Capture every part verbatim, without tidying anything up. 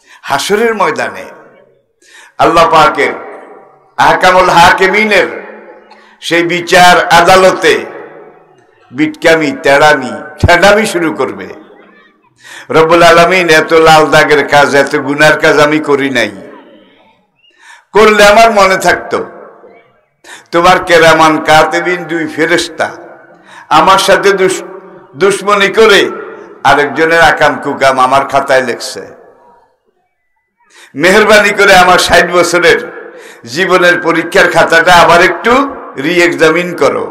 হাসরের ময়দানে আল্লাহ পাকের আহকামুল হাকিমিনের সেই বিচার আদালতে বিটকামি তেড়ামি ঠেডামি শুরু করবে। রব্বুল আলামিন এত লাল দাগের কাজ, এত গুনার কাজ আমি করি নাই, করলে আমার মনে থাকতো তোমার কেরামান কাতিবিন দুই ফেরেশতা আমার সাথে দুশ্মনী করে আরেকজনের আকাম কুকাম আমার খাতায় লেখছে। মেহরবানি করে আমার ষাট বছরের জীবনের পরীক্ষার খাতাটা আবার একটু রি এক্সামিন করো,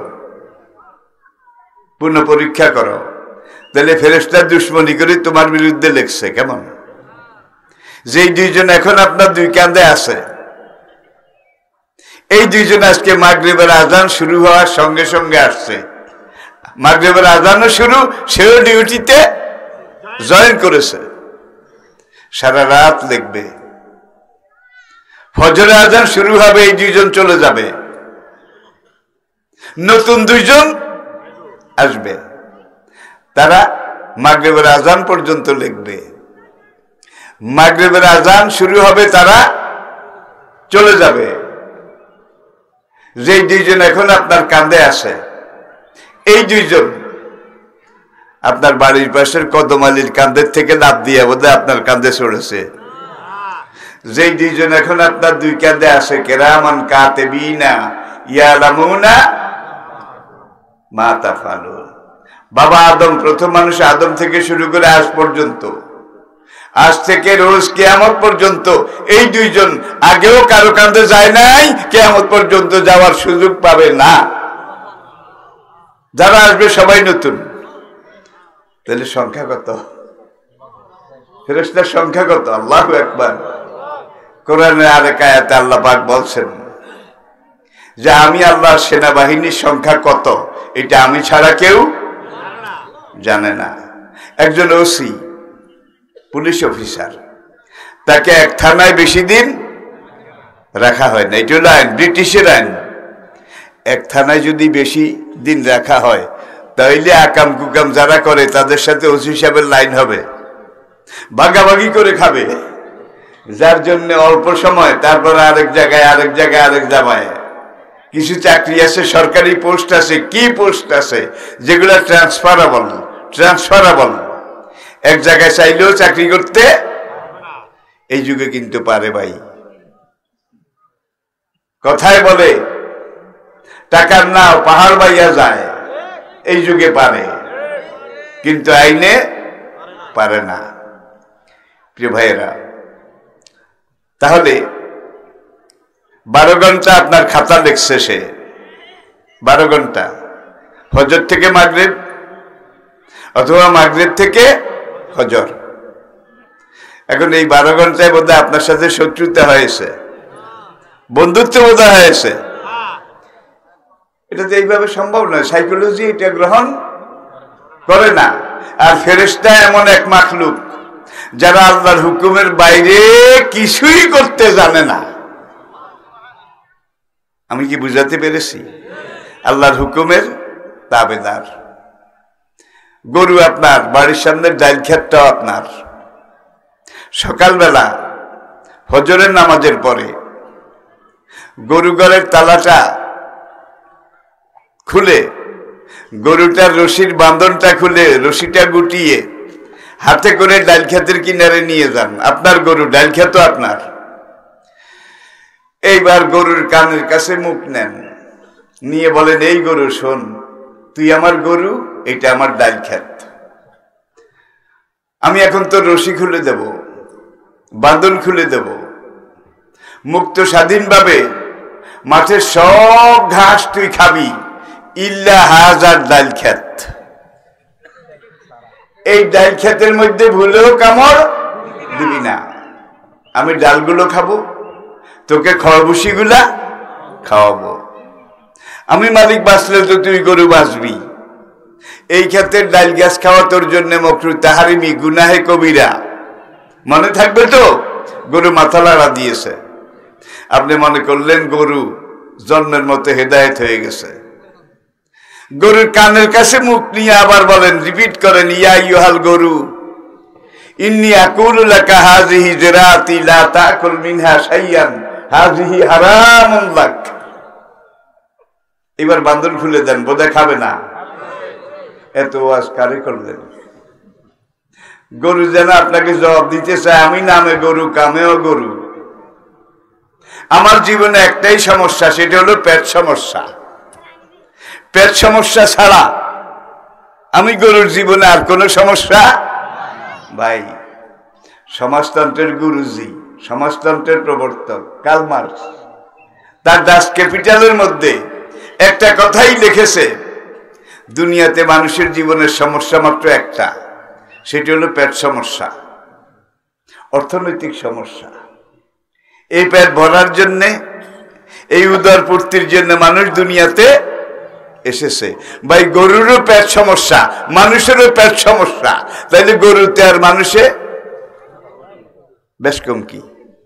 পুনঃ পরীক্ষা করো। তাহলে ফেরেশতা দুশ্মনী করে তোমার বিরুদ্ধে লেখছে কেমন? যেই দুইজন এখন আপনার দুই কাঁধে আছে, এই দুইজন আজকে মাগরিবের আজান শুরু হওয়ার সঙ্গে সঙ্গে আসছে। মাগরিবের আজানও শুরু, সেও ডিউটিতে জয়েন করেছে, সারা রাত লিখবে। ফজরের আজান শুরু হবে, এই দুইজন চলে যাবে, নতুন দুইজন আসবে, তারা মাগরিবের আজান পর্যন্ত লিখবে। মাগরিবের আজান শুরু হবে, তারা চলে যাবে। যেই দুইজন এখন আপনার কাঁধে আছে, এই দুইজন আপনার বাড়ির পাশের কদমালির কাঁধের থেকে লাফ দিয়ে বোধহয় আপনার কাঁধে চড়েছে। যেই দুইজন এখন আপনার দুই কাঁধে আসে, কিরামান কাতিবিনা ইয়ালামুনা মা তাফআলুন। বাবা আদম, প্রথম মানুষ আদম থেকে শুরু করে আজ পর্যন্ত, আজ থেকে রোজ কিয়ামত পর্যন্ত এই দুইজন আগেও কারো কাঁধে যায় নাই, কিয়ামত পর্যন্ত যাওয়ার সুযোগ পাবে না। যারা আসবে সবাই নতুন। তাহলে সংখ্যা কত? ফেরেশতার সংখ্যা কত? আল্লাহু আকবার। কোরআনের আরেক আয়াতে আল্লাহ পাক বলছেন যে আমি আল্লাহর সেনাবাহিনীর সংখ্যা কত এটা আমি ছাড়া কেউ জানে না। একজন ওসি, পুলিশ অফিসার, তাকে এক থানায় বেশি দিন রাখা হয় না। এটা হলো আইন, ব্রিটিশের আইন। এক থানায় যদি বেশি দিন রাখা হয়, তাহলে আকাম কুকাম যারা করে তাদের সাথে ওসি সাহেবের লাইন হবে, ভাগাভাগি করে খাবে। যার জন্য অল্প সময়, তারপর আরেক জায়গায় আরেক জায়গায় আরেক জায়গায় কিছু চাকরি আছে, সরকারি পোস্ট আছে, কি পোস্ট আছে যেগুলো ট্রান্সফারেবল ট্রান্সফারেবল এক জায়গায় চাইলেও চাকরি করতে এই যুগে কিন্তু পারে ভাই। কথায় বলে টাকার নাও পাহাড় বাইয়া যায়, এই যুগে পারে, কিন্তু আইনে পারে না। প্রিয় ভাইয়েরা, তাহলে বারো ঘন্টা আপনার খাতা লিখছে সে, বারো ঘন্টা ফজর থেকে মাগরিব অথবা মাগরিব থেকে ফজর। এখন এই বারো ঘন্টায় বোধহয় আপনার সাথে শত্রুতা হয়েছে, বন্ধুত্ব বোধহয় হয়েছে। এটা তো এইভাবে সম্ভব নয়, সাইকোলজি এটা গ্রহণ করে না। আর ফেরেশতা এমন এক মাখলুক যারা আল্লাহর হুকুমের বাইরে কিছুই করতে জানে না। আমি কি বুঝাতে পেরেছি? আল্লাহর হুকুমের তাবেদার। গরু আপনার বাড়ির সামনে, ডাইল ক্ষেতটাও আপনার। সকালবেলা ফজরের নামাজের পরে গরু ঘরের তালাটা খুলে, গরুটার রশির বাঁধনটা খুলে, রশিটা গুটিয়ে হাতে করে ডাইল ক্ষেতের কিনারে নিয়ে যান। আপনার গরু, ডাইল ক্ষেত আপনার। এইবার গরুর কানের কাছে মুখ নেন, নিয়ে বলেন, এই গরু শোন, তুই আমার গরু, এটা আমার ডাইল ক্ষেত। আমি এখন তোর রশি খুলে দেব, বাঁধন খুলে দেব, মুক্ত স্বাধীনভাবে মাঠের সব ঘাস তুই খাবি, ইল্লা হাজার ডাইল ক্ষেত। এই ডাইল ক্ষেতের মধ্যে ভুলেও কামড় দিবি না। আমি ডালগুলো খাবো, তোকে খড়ভুসি গুলা খাওয়াবো। আমি মালিক বাঁচলে তো তুই গরু বাঁচবি। এই ক্ষেতের ডাইল গাছ খাওয়া তোর জন্য মকরুহ তাহরিমি, গুনাহে কবিরা। মনে থাকবে তো? গরু মাথা লাড়া দিয়েছে, আপনি মনে করলেন গরু জন্মের মতো হেদায়েত হয়ে গেছে। গরুর কানের কাছে মুখ নিয়ে আবার বলেন, রিপিট করেন, ইয়া ইউহাল গরু ইন্নী আকুলু লাকা হাযিহি জিরাতি লা তাকুল মিনহা শাইয়ান হাযিহি হারামুন লাক। এবার বান্দর খুলে দেন, বোধহয় খাবে না। এত ওয়াজ কারে করলেন? গরু যেন আপনাকে জবাব দিতে চায়, আমি নামে গরু কামেও গরু। আমার জীবনে একটাই সমস্যা, সেটা হলো পেট সমস্যা। পেট সমস্যা ছাড়া আমি গরুর জীবনে আর কোনো সমস্যা। ভাই, সমাজতন্ত্রের গুরুজি, সমাজতন্ত্রের প্রবর্তক কার্ল মার্কস তার দাস ক্যাপিটালের মধ্যে একটা কথাই লিখেছে, দুনিয়াতে মানুষের জীবনের সমস্যা মাত্র একটা, সেটি হলো পেট সমস্যা, অর্থনৈতিক সমস্যা। এই পেট ভরার জন্যে, এই উদর পূর্তির জন্য মানুষ দুনিয়াতে এসেছে। ভাই, গরুরও পেট সমস্যা, মানুষেরও পেট সমস্যা, তাইলে গরুতে আর মানুষে বেশ কম কি?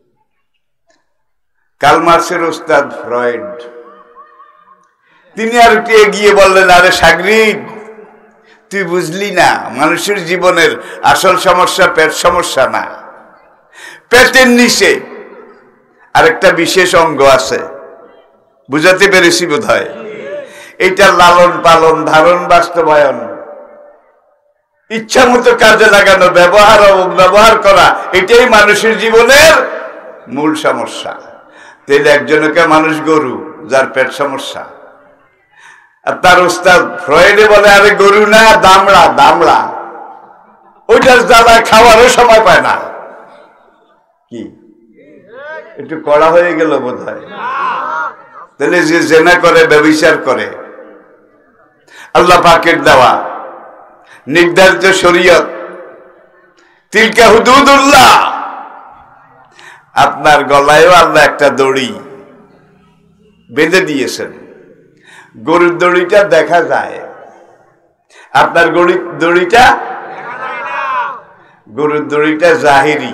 কার্ল মার্কসের ওস্তাদ ফ্রয়েড তিনি আর একটু এগিয়ে বললেন, আরে সাগরিদ, তুই বুঝলি না, মানুষের জীবনের আসল সমস্যা পেট সমস্যা না, পেটের নিচে আরেকটা বিশেষ অঙ্গ আছে। বুঝাতে পেরেছি বোধ হয়? এইটা লালন পালন, ধারণ, বাস্তবায়ন, ইচ্ছা মতো কাজে লাগানো, ব্যবহার অপব্যবহার করা, এটাই মানুষের জীবনের মূল সমস্যা। তাহলে একজনকে মানুষ গরু, যার পেট সমস্যা। আর তার ওস্তাদ ফ্রয়েডে বলে, আরে গরু না, দামড়া, দামড়া, ওইটার জ্বালায় খাওয়ারও সময় পায় না। কি একটু কড়া হয়ে গেল বোধ হয়? তাহলে যে জেনা করে, ব্যভিচার করে, আল্লাহ পাকের দেওয়া নির্ধারিত শরীয়ত, তিলকা হুদুদুল্লাহ, আপনার গলায়ও আল্লাহ একটা দড়ি বেঁধে দিয়েছেন। গরুর দড়িটা দেখা যায়, আপনার গরুর দড়িটা, গরুর দড়িটা জাহিরি,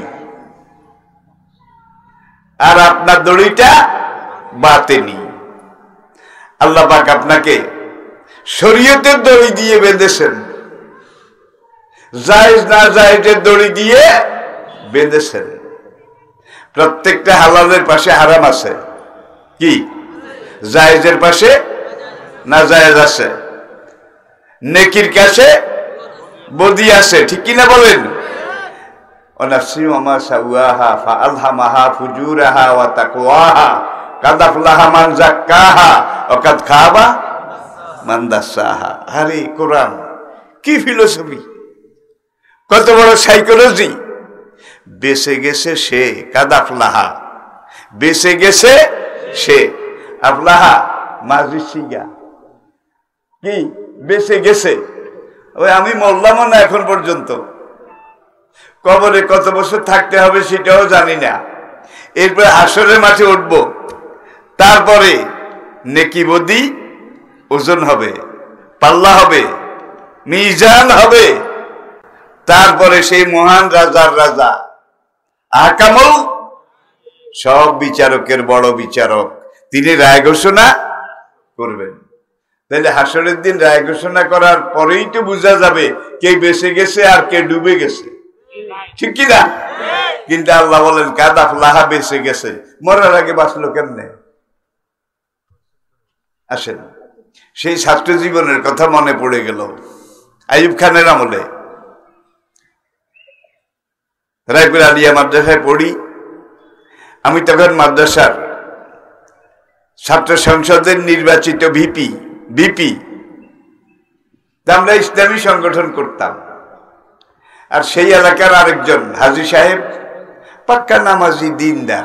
আর আপনার দড়িটা বাতেনি। আল্লাহ পাক আপনাকে শরীয়তের দড়ি দিয়ে বেঁধেছেন, জায়েজ না জায়েজের দড়ি দিয়ে বেঁধেছেন। প্রত্যেকটা হালালের পাশে হারাম আছে, কি জায়েজের পাশে না জায়েজ আছে, নেকির কাছে বদি আছে, ঠিক কিনা বলেন? ওয়ানাফসি ওয়া সাওয়াহা ফাআলহামাহা ফুজুরাহা ওয়া তাকওয়াহা কাদ আফলাহা মান যাক্কাহা ওয়া কাদ খাবা মান দাসাহা। আরে কোরআন কি ফিলোসফি, কত বড় সাইকোলজি! বেঁচে গেছে সে, কাদ আফলাহা, বেঁচে গেছে সে। আফলাহা মাজিসিয়া, কি বেঁচে গেছে? ওই আমি মরলাম না এখন পর্যন্ত, কবরে কত বছর থাকতে হবে সেটাও জানি না। এরপরে হাসরের মাঠে উঠবো, তারপরে নেকি বদি ওজন হবে, পাল্লা হবে, মিজান হবে, তারপরে সেই মহান রাজার রাজা আহকামুল, সব বিচারকের বড় বিচারক, তিনি রায় ঘোষণা করবেন। তাহলে হাসরের দিন রায় ঘোষণা করার পরেই তো বোঝা যাবে কে বেঁচে গেছে আর কে ডুবে গেছে, ঠিক কিনা? কিন্তু আল্লাহ বলেন কাদ আফলাহা, বেঁচে গেছে। মরার আগে বাঁচলো কেমনে? আসেন, সেই ছাত্র জীবনের কথা মনে পড়ে গেল। আইয়ুব খানের আমলে রায়পুর আলিয়া মাদ্রাসায় পড়ি। আমি তখন মাদ্রাসার ছাত্র সংসদের নির্বাচিত ভিপি ভিপি আমরা ইসলামী সংগঠন করতাম। আর সেই এলাকার আরেকজন হাজী সাহেব, পাক্কা নামাজি দিনদার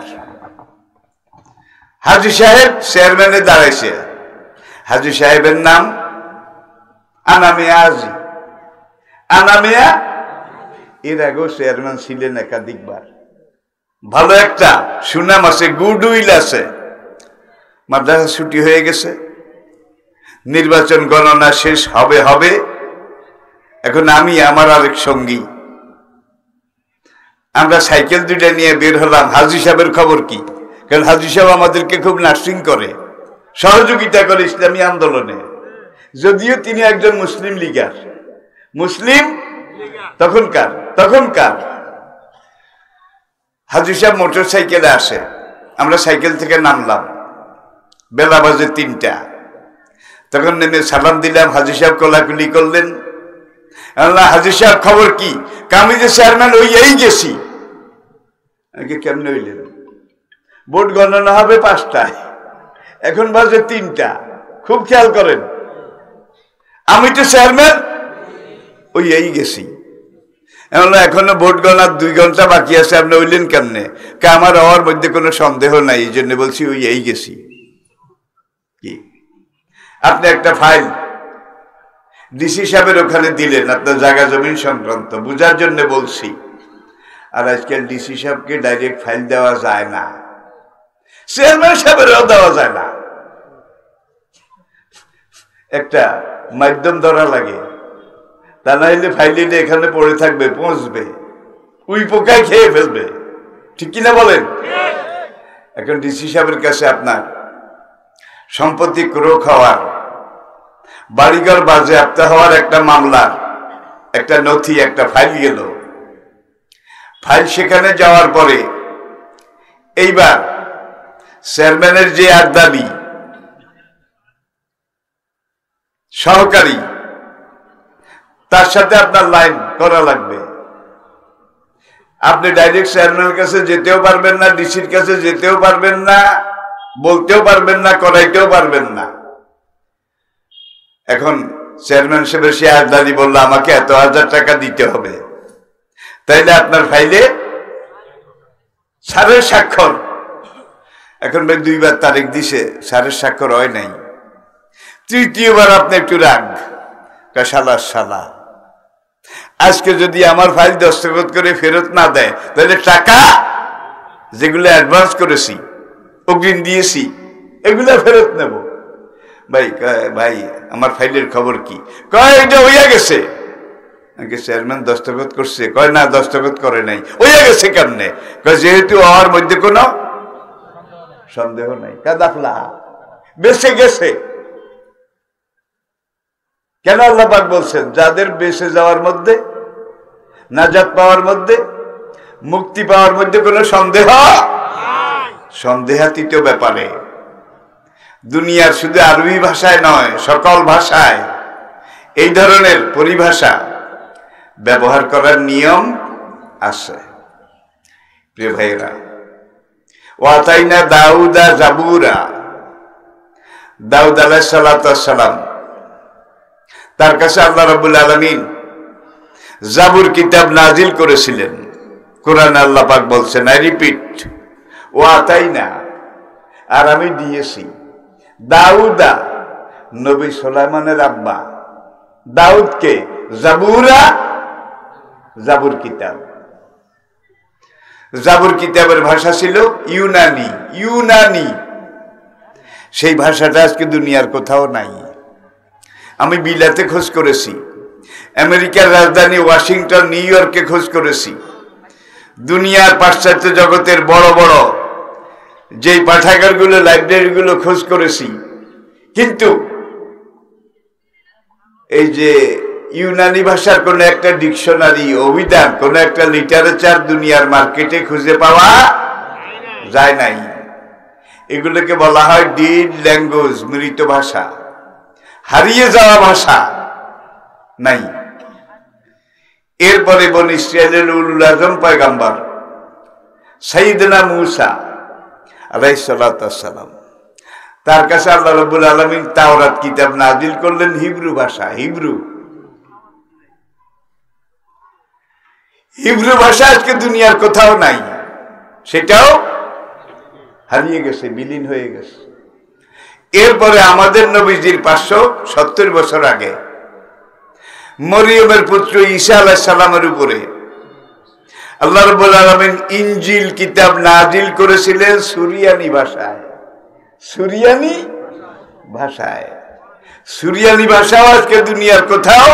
হাজী সাহেব, চেয়ারম্যানে দাঁড়াইছে। হাজী সাহেবের নাম আনামিয়া আজি। আনামিয়া এর আগেও চেয়ারম্যান ছিলেন একাধিকবার, ভালো একটা সুনাম আছে, গুড উইল আছে। মাদ্রাসা ছুটি হয়ে গেছে, নির্বাচন গণনা শেষ হবে হবে এখন আমি আমার আরেক সঙ্গী আমরা সাইকেল দুইটা নিয়ে বের হলাম। হাজী সাহেবের খবর কি? কারণ হাজী সাহেব আমাদেরকে খুব নার্সিং করে, সহযোগিতা করে ইসলামী আন্দোলনে, যদিও তিনি একজন মুসলিম লীগার, মুসলিম তখনকার তখনকার হাজী সাহেব মোটর সাইকেলে আসে, আমরা সাইকেল থেকে নামলাম, বেলা বাজে তিনটা। তখন নেমে সালাম দিলাম, হাজী সাহেব কোলাকুলি করলেন। আল্লাহ হাজী সাহেব খবর কি? আমি যে চেয়ারম্যান ওই এই গেছি। কেমনে হইলেন? ভোট গণনা হবে পাঁচটায়, এখন বাজে তিনটা। খুব খেয়াল করেন, আমি তো চেয়ারম্যান ওই এই গেছি। এখনো ভোট গণার দুই ঘন্টা বাকি আছে, আপনি হইলেন কেমনে? আমার হওয়ার মধ্যে কোনো সন্দেহ নাই, এই জন্য বলছি ওই এই গেছি। কি আপনি একটা ফাইল ডিসি সাহেবের ওখানে দিলেন আপনার জায়গা জমিন সংক্রান্ত, বুঝার জন্য বলছি। আর আজকাল ডিসি সাহেবকে ডাইরেক্ট ফাইল দেওয়া যায় না, চেয়ারম্যান সাহেবেরও দেওয়া যায় না, একটা মাধ্যম ধরা লাগে। তা না হলে ফাইলটা এখানে পড়ে থাকবে, পৌঁছবে, উই পোকায় খেয়ে ফেলবে। ঠিক কিনা বলেন? এখন ডিসি সাহেবের কাছে আপনার সম্পত্তি ক্রোক হওয়ার, বাড়িঘর বাজেয়াপ্ত হওয়ার একটা মামলার একটা নথি, একটা ফাইল গেল। ফাইল সেখানে যাওয়ার পরে এইবার চেয়ারম্যানের যে আদানি সহকারী, তার সাথে আপনার লাইন করা লাগবে। আপনি ডাইরেক্ট চেয়ারম্যানের কাছে যেতেও পারবেন না, ডিসির কাছে যেতেও পারবেন না, বলতেও পারবেন না, করাইতেও পারবেন না। এখন চেয়ারম্যান সাহেবের সে আদানি বললো আমাকে এত হাজার টাকা দিতে হবে, তাইলে আপনার ফাইলে স্যারের স্বাক্ষর। এখন ভাই দুইবার তারিখ দিছে, স্যারের স্বাক্ষর হয় নাই। তৃতীয়বার আপনি একটু রাগ, শালা শালা আজকে যদি আমার ফাইল দস্তখত করে ফেরত না দেয়, তাহলে টাকা যেগুলো অ্যাডভান্স করেছি, অগ্রিম দিয়েছি, এগুলো ফেরত নেব। ভাই ভাই আমার ফাইলের খবর কি? কয় এটা হইয়া গেছে। চেয়ারম্যান দস্তখত করছে? কয় না, দস্তখত করে নাই। হইয়া গেছে কেমনে? কয় যেহেতু হওয়ার মধ্যে কোনো সন্দেহ নাই, কাদাফলা বেঁচে গেছে। কেন আল্লাহ পাক বলছেন যাদের বেঁচে যাওয়ার মধ্যে, নাজাত পাওয়ার মধ্যে, মুক্তি পাওয়ার মধ্যে কোনো সন্দেহ, সন্দেহাতীত ব্যাপারে দুনিয়ার শুধু আরবি ভাষায় নয়, সকল ভাষায় এই ধরনের পরিভাষা ব্যবহার করার নিয়ম আছে। প্রিয় ভাইয়েরা, ওয়াতাইনা দাউদা জাবুরা, দাউদ আলাইহিস সালাতু ওয়াস সালাম, তার কাছে আল্লাহ রাব্বুল আলামিন জাবুর কিতাব নাজিল করেছিলেন। কোরআনে আল্লাহ পাক বলছেন, আই রিপিট, ওয়াতাইনা, আর আমি দিয়েছি দাউদা, নবী সুলাইমানের আব্বা দাউদকে, জাবুরা, জাবুর কিতাব। জাবুর কিতাবের ভাষা ছিল ইউনানি, ইউনানি। সেই ভাষাটা আজকে দুনিয়ার কোথাও নাই। আমি বিলাতে খোঁজ করেছি, আমেরিকার রাজধানী ওয়াশিংটন, নিউ ইয়র্কে খোঁজ করেছি, দুনিয়ার পাশ্চাত্য জগতের বড় বড় যেই পাঠাগারগুলো, লাইব্রেরিগুলো খোঁজ করেছি, কিন্তু এই যে ইউনানি ভাষার কোন একটা ডিকশনারি, অভিধান, কোন একটা লিটারেচার দুনিয়ার মার্কেটে খুঁজে পাওয়া যায় নাই। এগুলোকে বলা হয় ডিড ল্যাঙ্গুয়েজ, মৃত ভাষা, হারিয়ে যাওয়া ভাষা নাই। এরপরে বনি ইসরাইলের উলুল আজম পয়গম্বর সাইয়েদনা মূসা আলাইহিস সালাতু ওয়াস সালাম, তার কাছে আল্লাহ রাব্বুল আলামিন তাওরাত কিতাব নাজিল করলেন হিব্রু ভাষা। হিব্রু হিব্রু ভাষা আজকে দুনিয়ার কোথাও নাই, সেটাও হারিয়ে গেছে, বিলীন হয়ে গেছে। এরপরে আমাদের নবীজির পাঁচশো সত্তর বছর আগে মরিয়মের পুত্র ঈসা আলাইহিস সালামের উপরে আল্লাহ রাব্বুল আলামিন ইনজিল কিতাব নাজিল করেছিলেন সুরিয়ানি ভাষায়। সুরিয়ানি ভাষায়, সুরিয়ানি ভাষাও আজকে দুনিয়ার কোথাও।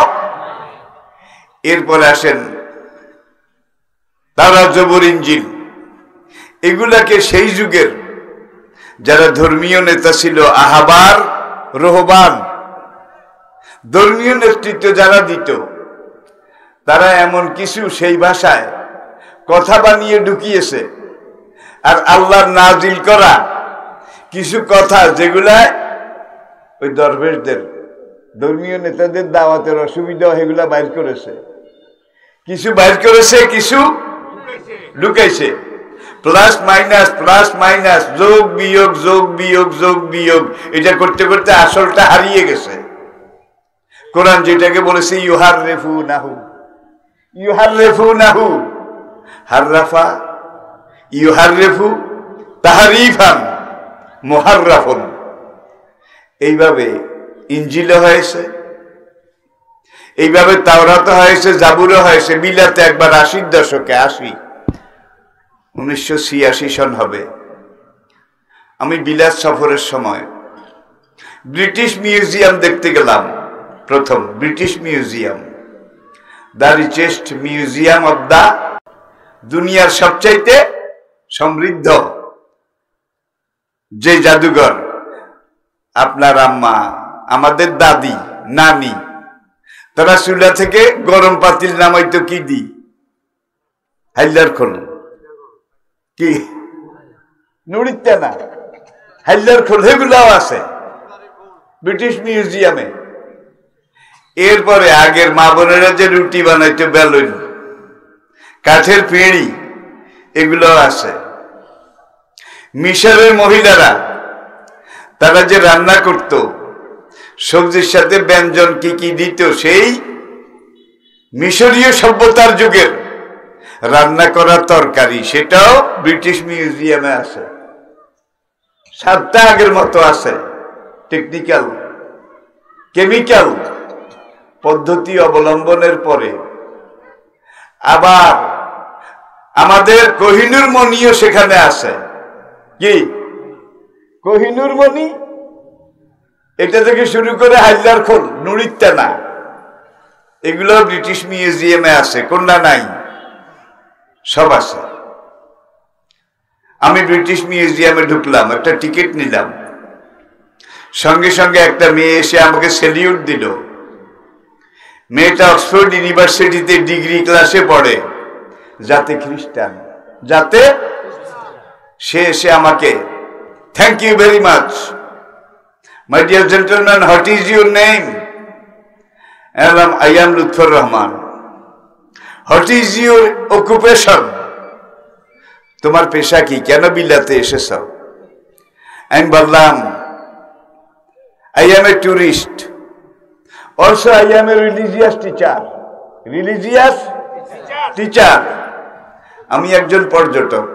এরপরে আসেন তাওরাত, জবুর, ইনজিল। এগুলাকে সেই যুগের যারা ধর্মীয় নেতা ছিল, আহবার, রোহবান, ধর্মীয় নেতৃত্ব যারা দিত, তারা এমন কিছু সেই ভাষায় কথা বানিয়ে ঢুকিয়েছে আর আল্লাহর নাজিল করা কিছু কথা যেগুলা ওই দরবেশদের ধর্মীয় নেতাদের দাওয়াতের অসুবিধা সেগুলা বাইর করেছে, কিছু বাইর করেছে, কিছু ঢুকাইছে। প্লাস মাইনাস প্লাস মাইনাস, যোগ বিয়োগ যোগ বিয়োগ যোগ বিয়োগ, এটা করতে করতে আসলটা হারিয়ে গেছে। কোরআন যেটাকে বলেছে ইউহার রেফু নাহু, ইউহার রেফু নাহু, হাররাফা ইউহার রেফু তাহারিফান মুহাররাফুন। এইভাবে ইনজিলও হয়েছে, এইভাবে তাওরাত হয়েছে, জাবুরও হয়েছে। বিলাতে একবার আশির দশকে, আশি উনিশশো ছিয়াশি সন হবে, আমি বিলাত সফরের সময় ব্রিটিশ মিউজিয়াম দেখতে গেলাম। প্রথম British museum, the richest museum of the, দুনিয়ার সবচাইতে সমৃদ্ধ যে জাদুঘর। আপনার আম্মা, আমাদের দাদি, নানি, তারা চুলা থেকে গরম পাতিল নামাইতো কি দি, হাইলার খোল, কি নুড়িতে না, হাইলার খোল, সেগুলাও আছে ব্রিটিশ মিউজিয়ামে। এরপরে আগের মা বোনেরা যে রুটি বানাইতো, বেলুন, কাঠের পিঁড়ি, এগুলো আছে। মিশরের মহিলারা তারা যে রান্না করত, সবজির সাথে ব্যঞ্জন কি কি দিত, সেই মিশরীয় সভ্যতার যুগের রান্না করা তরকারি, সেটাও ব্রিটিশ মিউজিয়ামে আছে। সাতটা আগের মতো আছে। টেকনিক্যাল কেমিক্যাল পদ্ধতি অবলম্বনের পরে আবার আমাদের কোহিনূর মণিও সেখানে আছে। কি কোহিনূর মণি, এটা থেকে শুরু করে হাইলার খোল, নুড়িত্যা না, এগুলো ব্রিটিশ মিউজিয়ামে আছে। কোনটা নাই? সব আছে। আমি ব্রিটিশ মিউজিয়ামে ঢুকলাম, একটা টিকিট নিলাম, সঙ্গে সঙ্গে একটা মেয়ে এসে আমাকে সেলিউট দিল। মেয়েটা অক্সফোর্ড ইউনিভার্সিটিতে ডিগ্রি ক্লাসে পড়ে, যাতে খ্রিস্টান, যাতে। সে এসে আমাকে, thank you very much my dear gentleman, what is your name? I am Lutfar Rahman. What is your occupation? তোমার পেশা কি, কেন বিলাতে এসেছ? আমি বললাম, I am a tourist. Also, I am a religious teacher. Religious teacher. আমি একজন পর্যটক,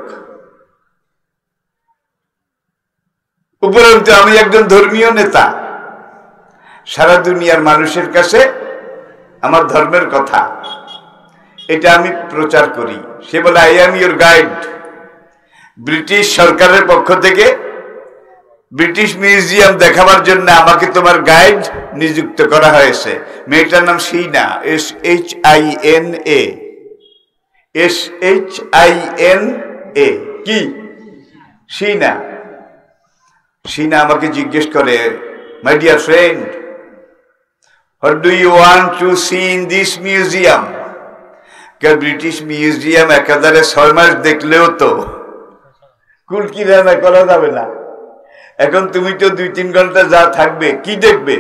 উপরন্তু আমি একজন ধর্মীয় নেতা। সারা দুনিয়ার মানুষের কাছে আমার ধর্মের কথা, এটা আমি প্রচার করি। সে বলে, I am your guide. British সরকারের পক্ষ থেকে ব্রিটিশ মিউজিয়াম দেখাবার জন্য আমাকে তোমার গাইড নিযুক্ত করা হয়েছে। মেয়েটার নাম Shina, S H I N A, S H I N A. কি শিনা? শিনা আমাকে জিজ্ঞেস করে, my dear friend, what do you want to see in this museum? British museum একাধারে ছয় মাস দেখলেও তো কুলকি রান্না করা যাবে না। এখন তুমি তো দুই তিন ঘন্টা যা থাকবে, কি দেখবে?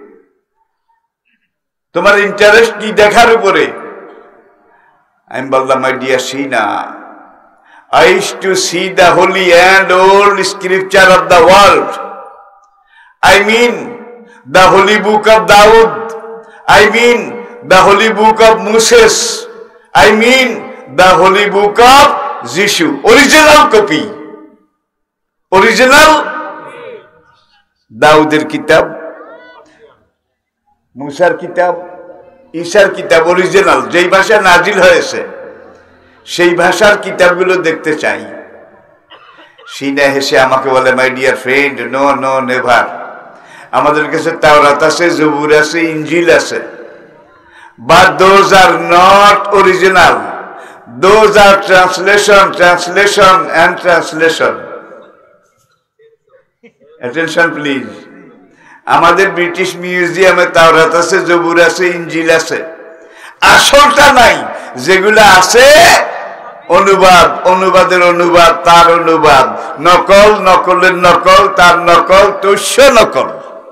তোমার ইন্টারেস্ট কি দেখার উপরে? আমি বললাম, my dear Shina, I used to see the holy and old scripture of the world. I mean the holy book of Dawood. I mean the holy book of Moses. I mean the holy book of Jesus. Original copy. Original দাউদের কিতাব, মুসার কিতাব, ঈসার কিতাব, original, যেই ভাষা নাজিল হয়েছে সেই ভাষার কিতাবগুলো দেখতে চাই। সিনা হেসে আমাকে বলে, my dear friend, no no never. আমাদের কাছে তাওরাত আছে, জবুর আছে, ইনজিল আছে, but those are not original, those are translation, translation and translation. Attention please. আমাদের ব্রিটিশ মিউজিয়ামে তাওরাত আছে, জবুর আছে, ইনজিল আছে, আসলটা নাই। যেগুলো আছে অনুবাদ, অনুবাদের অনুবাদ, তার অনুবাদ, নকল, নকলের নকল, তার নকল, তস্য নকল।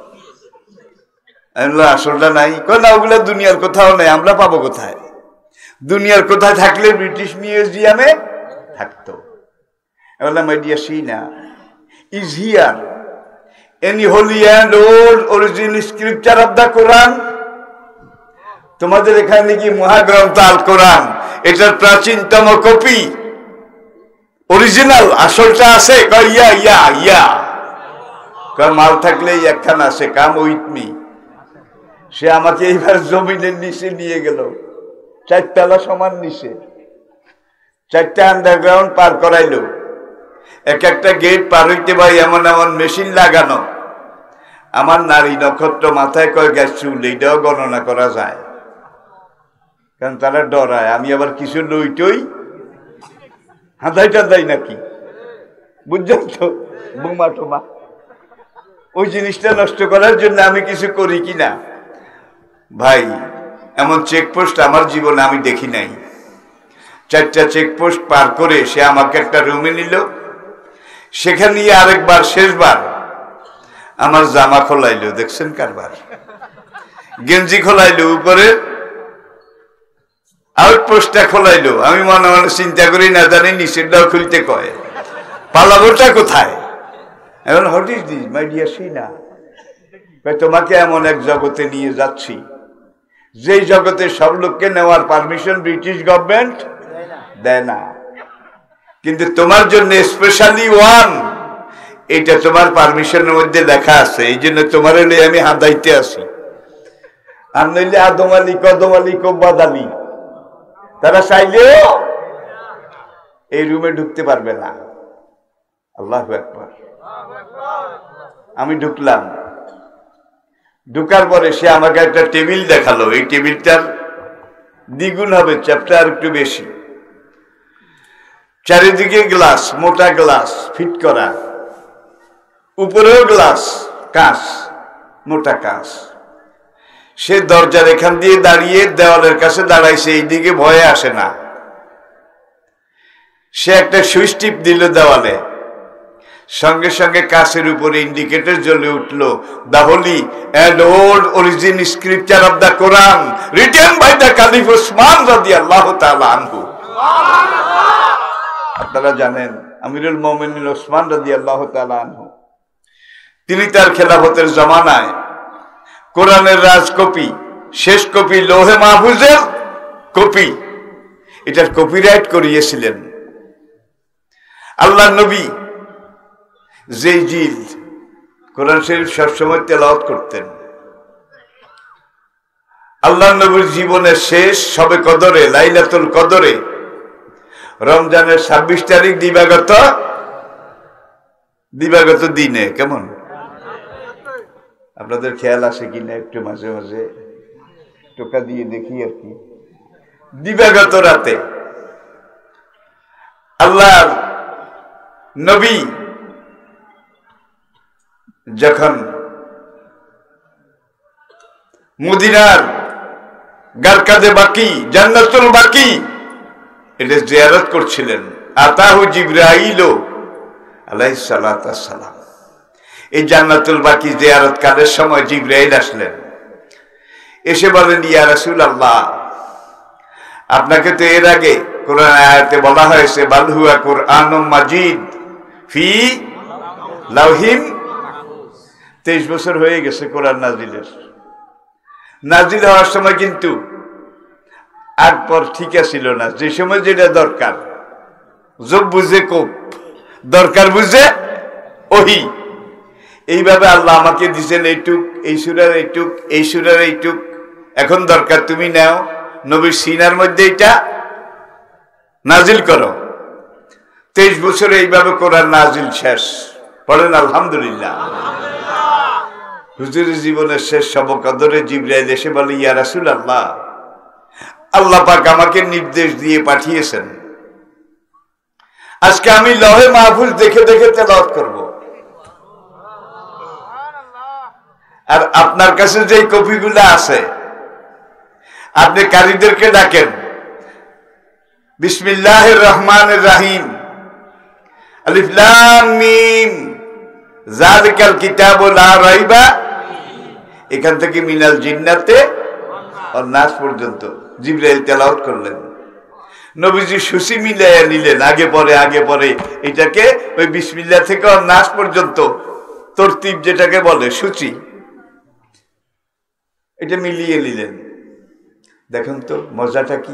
আসলটা নাই, কেন ওগুলো দুনিয়ার কোথাও নেই, আমরা পাবো কোথায়? দুনিয়ার কোথায় থাকলে ব্রিটিশ মিউজিয়ামে থাকতো। My dear Sheena, is here any holy and old original scripture of the Quran? তোমাদের এখানে কি মহাগ্রন্থ আল কোরআন এটার প্রাচীনতম কপি অরিজিনাল আসলটা আছে? ইয়া ইয়া ইয়া মাল থাকলে একখানা আছে, কাম উইথ মি। সে আমাকে এইবার জমিনের নিচে নিয়ে গেল, চারতলা সমান নিচে, চারটা আন্ডারগ্রাউন্ড পার করাইলো। এক একটা গেট পার হইতে ভাই এমন এমন মেশিন লাগানো, আমার নারী নক্ষত্র মাথায় কয় গ্যাস চুল, এইটাও গণনা করা যায়, কারণ তারা ডরায় আমি আবার কিছু লইটই হাঁদাই টাদাই নাকি, বুঝছেন তো, বোমা টোমা, ওই জিনিসটা নষ্ট করার জন্য আমি কিছু করি কিনা। ভাই এমন চেকপোস্ট আমার জীবনে আমি দেখি নাই। চারটা চেকপোস্ট পার করে সে আমাকে একটা রুমে নিল, সেখানে আরেকবার শেষবার আমার জামা খোলাইলো, দেখছেন কারবার, গেঞ্জি খোলাইলো, উপরে আউটপোস্টটা খোলাইলো। আমি মনে মনে চিন্তা করি, না জানি নিচেরটাও খুলতে কয়, পালাবোটা কোথায়? এখন what is this my dear Shina? তোমাকে এমন এক জগতে নিয়ে যাচ্ছি যেই জগতে সব লোককে নেওয়ার পারমিশন ব্রিটিশ গভর্নমেন্ট দেয় না, কিন্তু তোমার জন্য স্পেশালি ওয়ান, এটা তোমার পারমিশনের মধ্যে লেখা আছে, এই জন্য তোমার এলে আমি হাঁদাইতে আসি। আর নইলে আদম আলী কদম আলী কব্বাদ আলী তারা চাইলেও এই রুমে ঢুকতে পারবে না। আল্লাহু আকবার। আমি ঢুকলাম, ঢুকার পরে সে আমাকে একটা টেবিল দেখালো, এই টেবিলটার দ্বিগুণ হবে, চ্যাপটা আর একটু বেশি, চারিদিকে গ্লাস, মোটা গ্লাস ফিট করা, উপরেও গ্লাস, কাঁচ, মোটা কাঁচ। সে দরজার এখান দিয়ে দাঁড়িয়ে দেওয়ালের কাছে দাঁড়াইছে, এইদিকে ভয়ে আসে না। সে একটা সুইচ টিপ দিল দেওয়ালে, সঙ্গে সঙ্গে কাছের উপরে ইন্ডিকেটর জ্বলে উঠল, the holy and old origin scripture of the Quran written by the caliph Osman রাদিয়াল্লাহু তাআলা আনহু। আপনারা জানেন আমিরুল মুমিনিন ওসমান রাদিয়াল্লাহু তাআলা আনহু, তিনি তার খেলাফতের জমানায় কোরআনের রাজ কপি, শেষ কপি, লৌহে মাহফুজের কপি, এটার কপিরাইট করিয়েছিলেন। আল্লাহ নবী যেই জিল কোরআন শরীফ সবসময় তেলাওয়াত করতেন, আল্লাহ নবীর জীবনের শেষ সবে কদরে, লাইলাতুল কদরে, রমজানের ছাব্বিশ তারিখ দিবাগত দিবাগত দিনে, কেমন আপনাদের খেয়াল আসে কিনা একটু মাঝে মাঝে টোকা দিয়ে দেখি আর কি, দিবাগত রাতে আল্লাহর নবী যখন মদিনার গারকাদে বাকি, জান্নাতুল বাকি, এটা জিয়ারত করছিলেন, আতাহু জিবরাইল আলাইহিস সালাতু ওয়াস সালাম। এই জান্নাতুল বাকি জিয়ারত কালের সময় জিবরাইল আসলেন, এসে বলেন, ইয়া রাসূলুল্লাহ, আপনাকে তো এর আগে কোরআন আয়াতে বলা হয়েছে, বাল হুয়া কুরআনুম মাজিদ ফি লাউহিম, তেইশ বছর হয়ে গেছে কোরআন নাজিলের। নাজিল হওয়ার সময় কিন্তু আগ পর ঠিক ছিল না, যে সময় যেটা দরকার, যোগ বুঝে কোপ, দরকার বুঝে ওহি, এইভাবে আল্লাহ আমাকে দিয়েছেন এইটুক, এই সূরার এইটুক, এই সূরার এইটুক, এখন দরকার তুমি নাও, নবীর সিনার মধ্যে এটা নাজিল করো। তেইশ বছরে এইভাবে কোরআন নাজিল শেষ। পড়েন আলহামদুলিল্লাহ। হুজুরের জীবনের শেষ সবে কদরে জিবরাইল এসে বলে, ইয়া রাসূলুল্লাহ, আল্লাহ পাক আমাকে নির্দেশ দিয়ে পাঠিয়েছেন, আজকে আমি লৌহে মাহফুজ দেখে দেখে তেলাওয়াত করব, আর আপনার কাছে যে কপিগুলো আছে আপনি কারীদেরকে ডাকেন, বিসমিল্লাহির রহমানির রহিম, আলিফ লাম মিম, যালিকাল কিতাবু লা রাইবা, এখান থেকে মিনাল জিন্নাতে ওয়ান নাস পর্যন্ত জিবরাইল তেলাওয়াত করলেন। নবীজি সূচি মিলাইয়া নিলেন, আগে পরে আগে পরে, এটাকে ওই বিসমিল্লাহ থেকে ওয়ান নাস পর্যন্ত তরতিব যেটাকে বলে সূচি, এটা মিলিয়ে নিলেন। দেখুন তো মজাটা কি।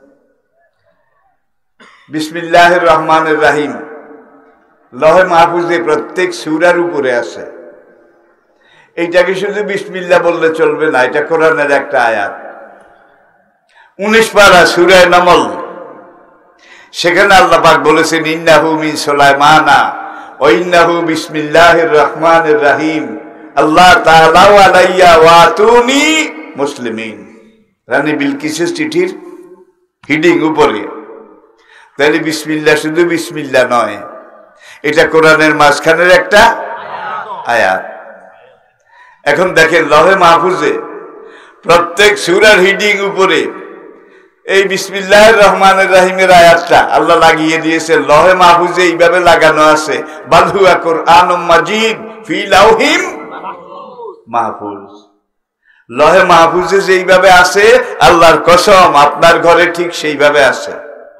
বিসমিল্লাহির রহমানির রহিম লহে মাহফুজে প্রত্যেক সূরার উপরে আছে। এইটাকে শুধু বিসমিল্লাহ বললে চলবে না, এটা কোরআনের একটা আয়াত। উনিশ পারা সূরা নামল, সেখানে আল্লাহ পাক বলেছেন ইন্নাহু মিন সুলাইমানা ওয়া ইন্নাহু বিসমিল্লাহির রহমানির রহিম আল্লাহ তাআলা আলাইয়া ওয়া আতুনি মুসলিমিন। রানী বিলকিসের চিঠির হিডিং উপরে। তাহলে বিসমিল্লাহ শুধু বিসমিল্লাহ নয়, এটা কোরআনের মাঝখানের একটা আয়াত। এখন দেখেন লহে মাহফুজে প্রত্যেক সূরার হিডিং উপরে এই বিসমিল্লাহির রহমানির রহিমের আয়াতটা আল্লাহ লাগিয়ে দিয়েছে। লহে মাহফুজে এইভাবে লাগানো আছে, বাল হুয়া কুরআনুম মাজিদ ফি লাউহিম মাহফুজ। লহে মাহফুজে যেইভাবে আছে, আল্লাহর কসম আপনার ঘরে ঠিক সেইভাবে আছে।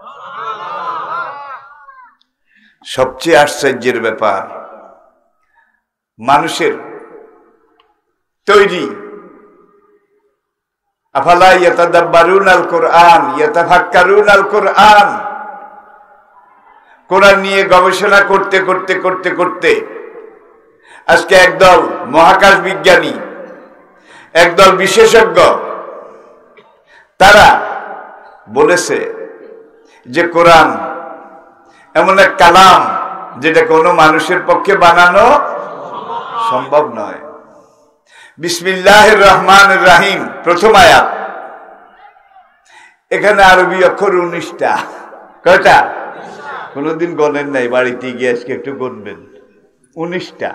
সবচেয়ে আশ্চর্যের ব্যাপার, মানুষের তৈরি আফালা ইয়াতাদাব্বারুন আল কোরআন ইয়াতাফাক্কারুন আল কোরআন, কোরআন নিয়ে গবেষণা করতে করতে করতে করতে আজকে একদল মহাকাশ বিজ্ঞানী, একদল বিশেষজ্ঞ, তারা বলেছে যে কোরআন এমন এক কালাম যেটা কোনো মানুষের পক্ষে বানানো সম্ভব নয়। বিসমিল্লাহির রহমানির রহিম প্রথম আয়াত, এখানে আরবি অক্ষর উনিশটা। কয়টা? কোনদিন গণেন নাই, বাড়িতে গিয়ে আজকে একটু গুনবেন। উনিশটা।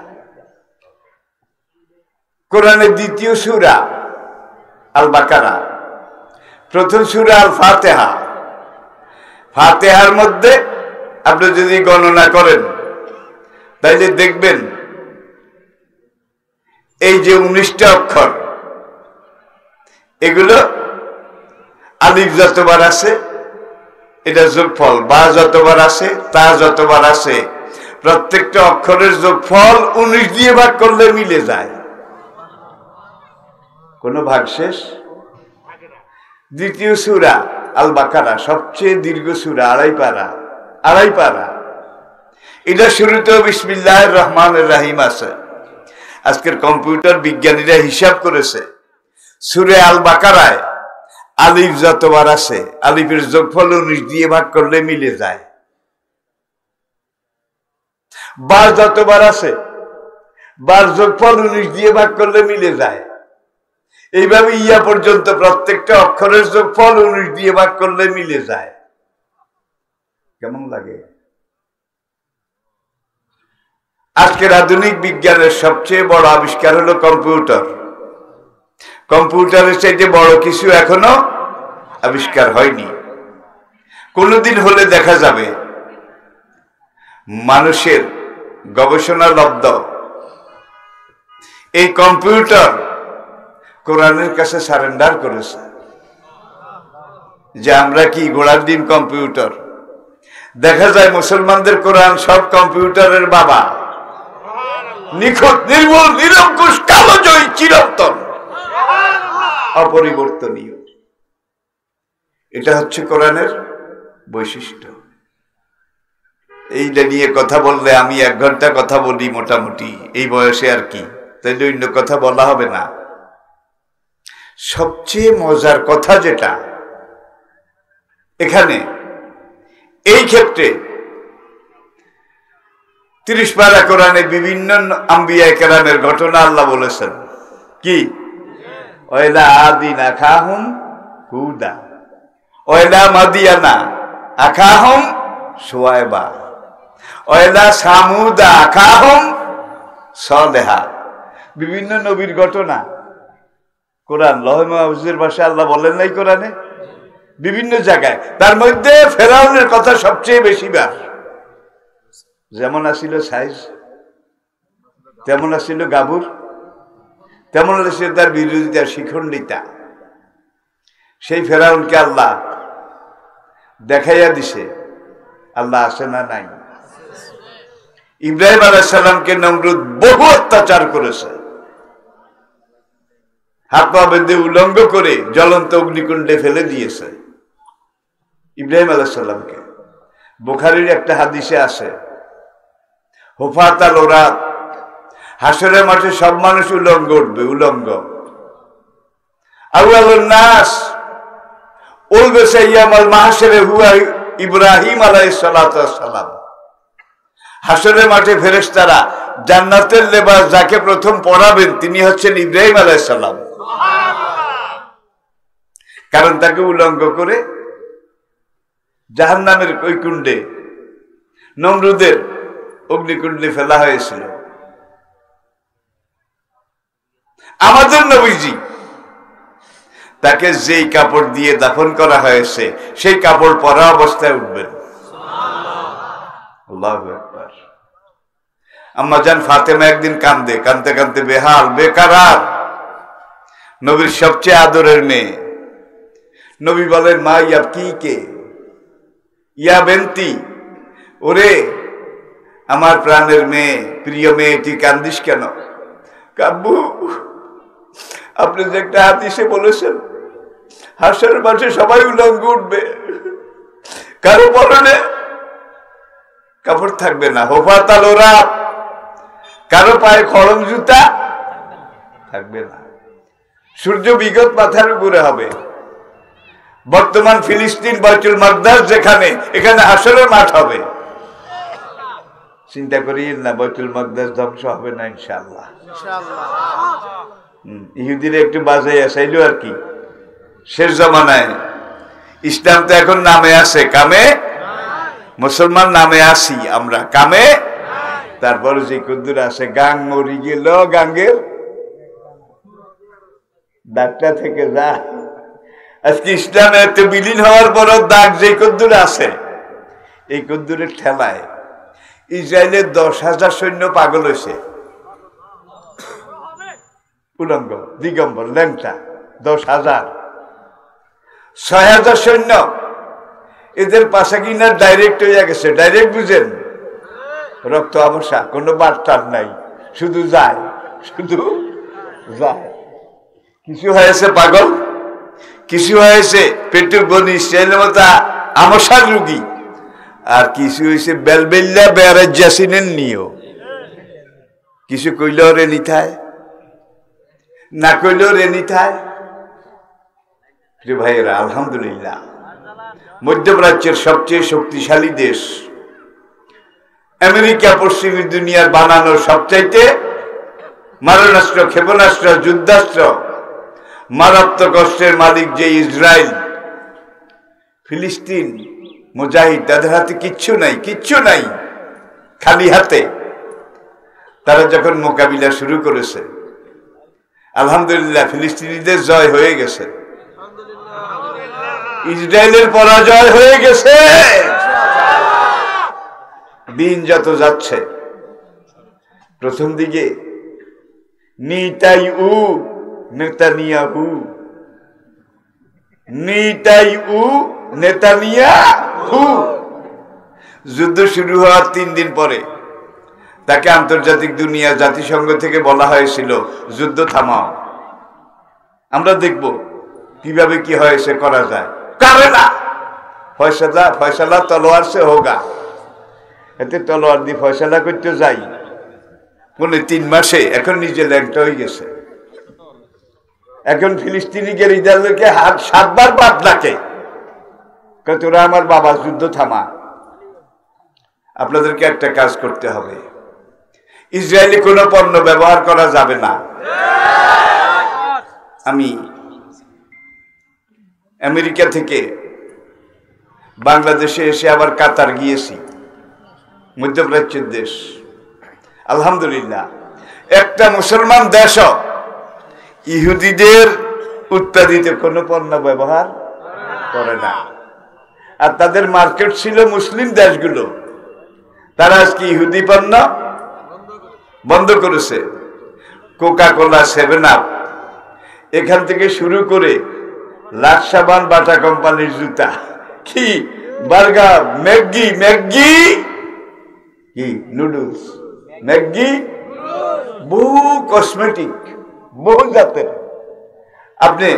কোরআনের দ্বিতীয় সূরা আল বাকারা, প্রথম সূরা আল ফাতিহা। ফাতিহার মধ্যে আপনি যদি গণনা করেন তাইলে দেখবেন এই যে উনিশটা অক্ষর, এগুলো আলিফ যতবার আছে এটা যোগফল, বা যতবার আছে তা যতবার আছে, প্রত্যেকটা অক্ষরের যোগফল উনিশ দিয়ে ভাগ করলে মিলে যায়, কোনো ভাগ শেষ। দ্বিতীয় সূরা আল বাকারা সবচেয়ে দীর্ঘ সূরা, আড়াই পারা আড়াই পারা এটা শুরুতেও বিসমিল্লাহির রহমানির রহিম আছে। আজকের কম্পিউটার বিজ্ঞানীরা হিসাব করেছে, সূরা আল বাকারায় আলিফ যতবার আছে, আলিফের যোগফল উনিশ দিয়ে ভাগ করলে মিলে যায়। বা যতবার আছে, বার যোগফল উনিশ দিয়ে ভাগ করলে মিলে যায়। এইভাবে ইয়া পর্যন্ত প্রত্যেকটা অক্ষরের যোগফল উনিশ দিয়ে ভাগ করলে মিলে যায়। কেমন লাগে? আজকের আধুনিক বিজ্ঞানের সবচেয়ে বড় আবিষ্কার হলো কম্পিউটার। কম্পিউটারের চাইতে বড় কিছু এখনো আবিষ্কার হয়নি। কোনদিন হলে দেখা যাবে মানুষের গবেষণা লব্ধ এই কম্পিউটার কোরআনের কাছে সারেন্ডার করেছে, যে আমরা কি ঘোড়ার ডিম কম্পিউটার। দেখা যায় মুসলমানদের কোরআন সব কম্পিউটারের বাবা, নিখুঁত, নির্ভুল, নিরঙ্কুশ, কালোজয়ী, চিরন্তন, অপরিবর্তনীয়। এটা হচ্ছে কোরআনের বৈশিষ্ট্য। এইটা নিয়ে কথা বললে আমি এক ঘন্টা কথা বলি মোটামুটি, এই বয়সে আর কি, তাইলে অন্য কথা বলা হবে না। সবচেয়ে মজার কথা যেটা এখানে, এই ক্ষেত্রে তিরিশ পারা কোরআনে বিভিন্ন আম্বিয়া কেরামের ঘটনা আল্লাহ বলেছেন। কি? ওয়াইলা আদিন আখাহুম হুদা ওয়াইলা মাদিয়ানা আখাহুম শুআয়বা ওয়াইলা সামুদা আখাহুম সালেহা। বিভিন্ন নবীর ঘটনা কোরআন লহে মাহফুজের ভাষায় আল্লাহ বলেন নাই কোরআনে? বিভিন্ন জায়গায়। তার মধ্যে ফেরাউনের কথা সবচেয়ে বেশি বার। যেমন আসিল সাইজ, তেমন আসিল গাবুর, তেমন আসিল তার বিরোধিতা, শিখণ্ডিতা। সেই ফেরাউনকে আল্লাহ দেখাইয়া দিছে আল্লাহ আছে না নাই। ইব্রাহিম আলাইহিস সালামকে নমরুদ বহু অত্যাচার করেছে, হাত পা বেঁধে উলঙ্গ করে জ্বলন্ত অগ্নিকুণ্ডে ফেলে দিয়েছে ইব্রাহিম আলাইহিস সালামকে। বুখারীর একটা হাদিসে আছে, হুফাত আল ওরাত, হাসরের মাঠে সব মানুষ উলঙ্গ উঠবে, উলঙ্গ। আউয়ালুন নাস উলবিসা ইয়াউমাল মাহশরে হুয়া ইব্রাহিম আলাইহিস সালাতু ওয়াস সালাম। হাসরের মাঠে ফেরেশতারা জান্নাতের লেবাস যাকে প্রথম পরাবেন তিনি হচ্ছেন ইব্রাহিম আলাইহিস সালাম। কারণ তাকে উলঙ্গ করে জাহান্নামের ওই কুণ্ডে, নমরুদের অগ্নিকুণ্ডে ফেলা হয়েছিল। আমাদের নবীজি তাকে যেই কাপড় দিয়ে দাফন করা হয়েছে সেই কাপড় পরা অবস্থায় উঠবেন। আল্লাহু আকবার। আম্মা জান ফাতেমা একদিন কান্দে, কান্দতে কান্দতে বেহাল বেকারার, নবীর সবচেয়ে আদরের মেয়ে। নবী বলেন, মা ইয়া কি কে ইয়া বেন্তি, ওরে আমার প্রাণের মেয়ে, প্রিয় মেয়ে, তুই কান্দিস কেন? কাব্বু, আপনি যে একটা হাদিসে বলেছেন হাসরের মাঠে সবাই উলঙ্গ উঠবে, কারো পরনে কাপড় থাকবে না, হুফাত আল ওরাত, কারো পায়ে খড়ম জুতা থাকবে না, সূর্য বিগত মাথার উপরে হবে। বর্তমান ফিলিস্তিন বাইতুল মাকদাস যেখানে, এখানে হাসরের মাঠ হবে। চিন্তা করিয়েন না, বাইতুল মাকদাস ধ্বংস হবে না ইনশাআল্লাহ। ইহুদিরা একটু বাজাই আসাইল আর কি, শেষ জমানায়। ইসলাম তো এখন নামে আছে, কামে মুসলমান নামে আসি আমরা, কামে তারপরে যে কদ্দুর আছে, গাং মরি গেল গাঙ্গের দাগটা থেকে যা। আজকে ইসলামে একটু বিলীন হওয়ার পরও দাগ যে কদ্দুর আছে, এই কদ্দুরের ঠেলায় ইসরায়েলের দশ হাজার সৈন্য পাগল হয়েছে, উলঙ্গ দিগম্বর ল্যাংটা, দশ হাজার ছয় হাজার সৈন্য এদের পাশে কিনা ডাইরেক্ট হইয়া গেছে। ডাইরেক্ট বুঝেন, রক্ত অবসা, কোনো বার্তার নাই, শুধু যায়, শুধু যায়। কিছু হয়েছে পাগল, কিছু হয়েছে পেটুর বনি ইসরায়েলের মতো আমসার রুগী, আর কিছু হয়েছে বেলবেল্লা বেয়ারের জাসিনের নিয়েও। কিছু কইলেও রে নিথায়, না কইলেও রে নিথায়। প্রিয় ভাইয়েরা, আলহামদুলিল্লাহ, মধ্যপ্রাচ্যের সবচেয়ে শক্তিশালী দেশ আমেরিকা, পশ্চিমী দুনিয়ার বানানো সবচাইতে মারণাস্ত্র, ক্ষেপণাস্ত্র, যুদ্ধাস্ত্র, মারাত্মক অস্ত্রের মালিক যে ইসরায়েল, ফিলিস্তিন মুজাহিদ, তাদের হাতে কিচ্ছু নাই, কিচ্ছু নাই, খালি হাতে। তারা যখন মোকাবিলা শুরু করেছে, আলহামদুলিল্লাহ ফিলিস্তিনিদের জয় হয়ে গেছে, ইসরায়েলের পরাজয় হয়ে গেছে। দিন যত যাচ্ছে, প্রথম দিকে নিতাই উ নেতানিয়াহু, নিতাই উ নেতানিয়াহু, যুদ্ধ শুরু হওয়ার তিন দিন পরে তাকে আন্তর্জাতিক দুনিয়া, জাতিসংঘ থেকে বলা হয়েছিল যুদ্ধ থামাও, আমরা দেখব কিভাবে কি হয়েছে করা যায়। করে না, ফয়সালা ফয়সালা তলোয়ার সে হোগা, এতে তলোয়ার দিয়ে ফয়সালা করতে যাই বলে তিন মাসে এখন নিজে ল্যাংটা হয়ে গেছে। এখন ফিলিস্তিনি গেরিলাদেরকে হাত সাতবার বাদ ডাকে, তোরা আমার বাবা যুদ্ধ থামা। আপনাদেরকে একটা কাজ করতে হবে, ইসরায়েলি কোনো পণ্য ব্যবহার করা যাবে না। আমি আমেরিকা থেকে বাংলাদেশে এসে আবার কাতার গিয়েছি, মধ্যপ্রাচ্যের দেশ। আলহামদুলিল্লাহ, একটা মুসলমান দেশও ইহুদিদের উৎপাদিত কোনো পণ্য ব্যবহার করে না। আর তাদের মার্কেট ছিল মুসলিম দেশগুলো, তারা আজকে ইহুদি পণ্য বন্ধ করেছে। কোকা কোলা, সেভেন আপ, এখান থেকে শুরু করে লাক্স সাবান, বাটা কোম্পানির জুতা, কি বার্গার, ম্যাগি ম্যাগি কি নুডলস, ম্যাগি, বহু কসমেটিক, বহু জাতের। আপনি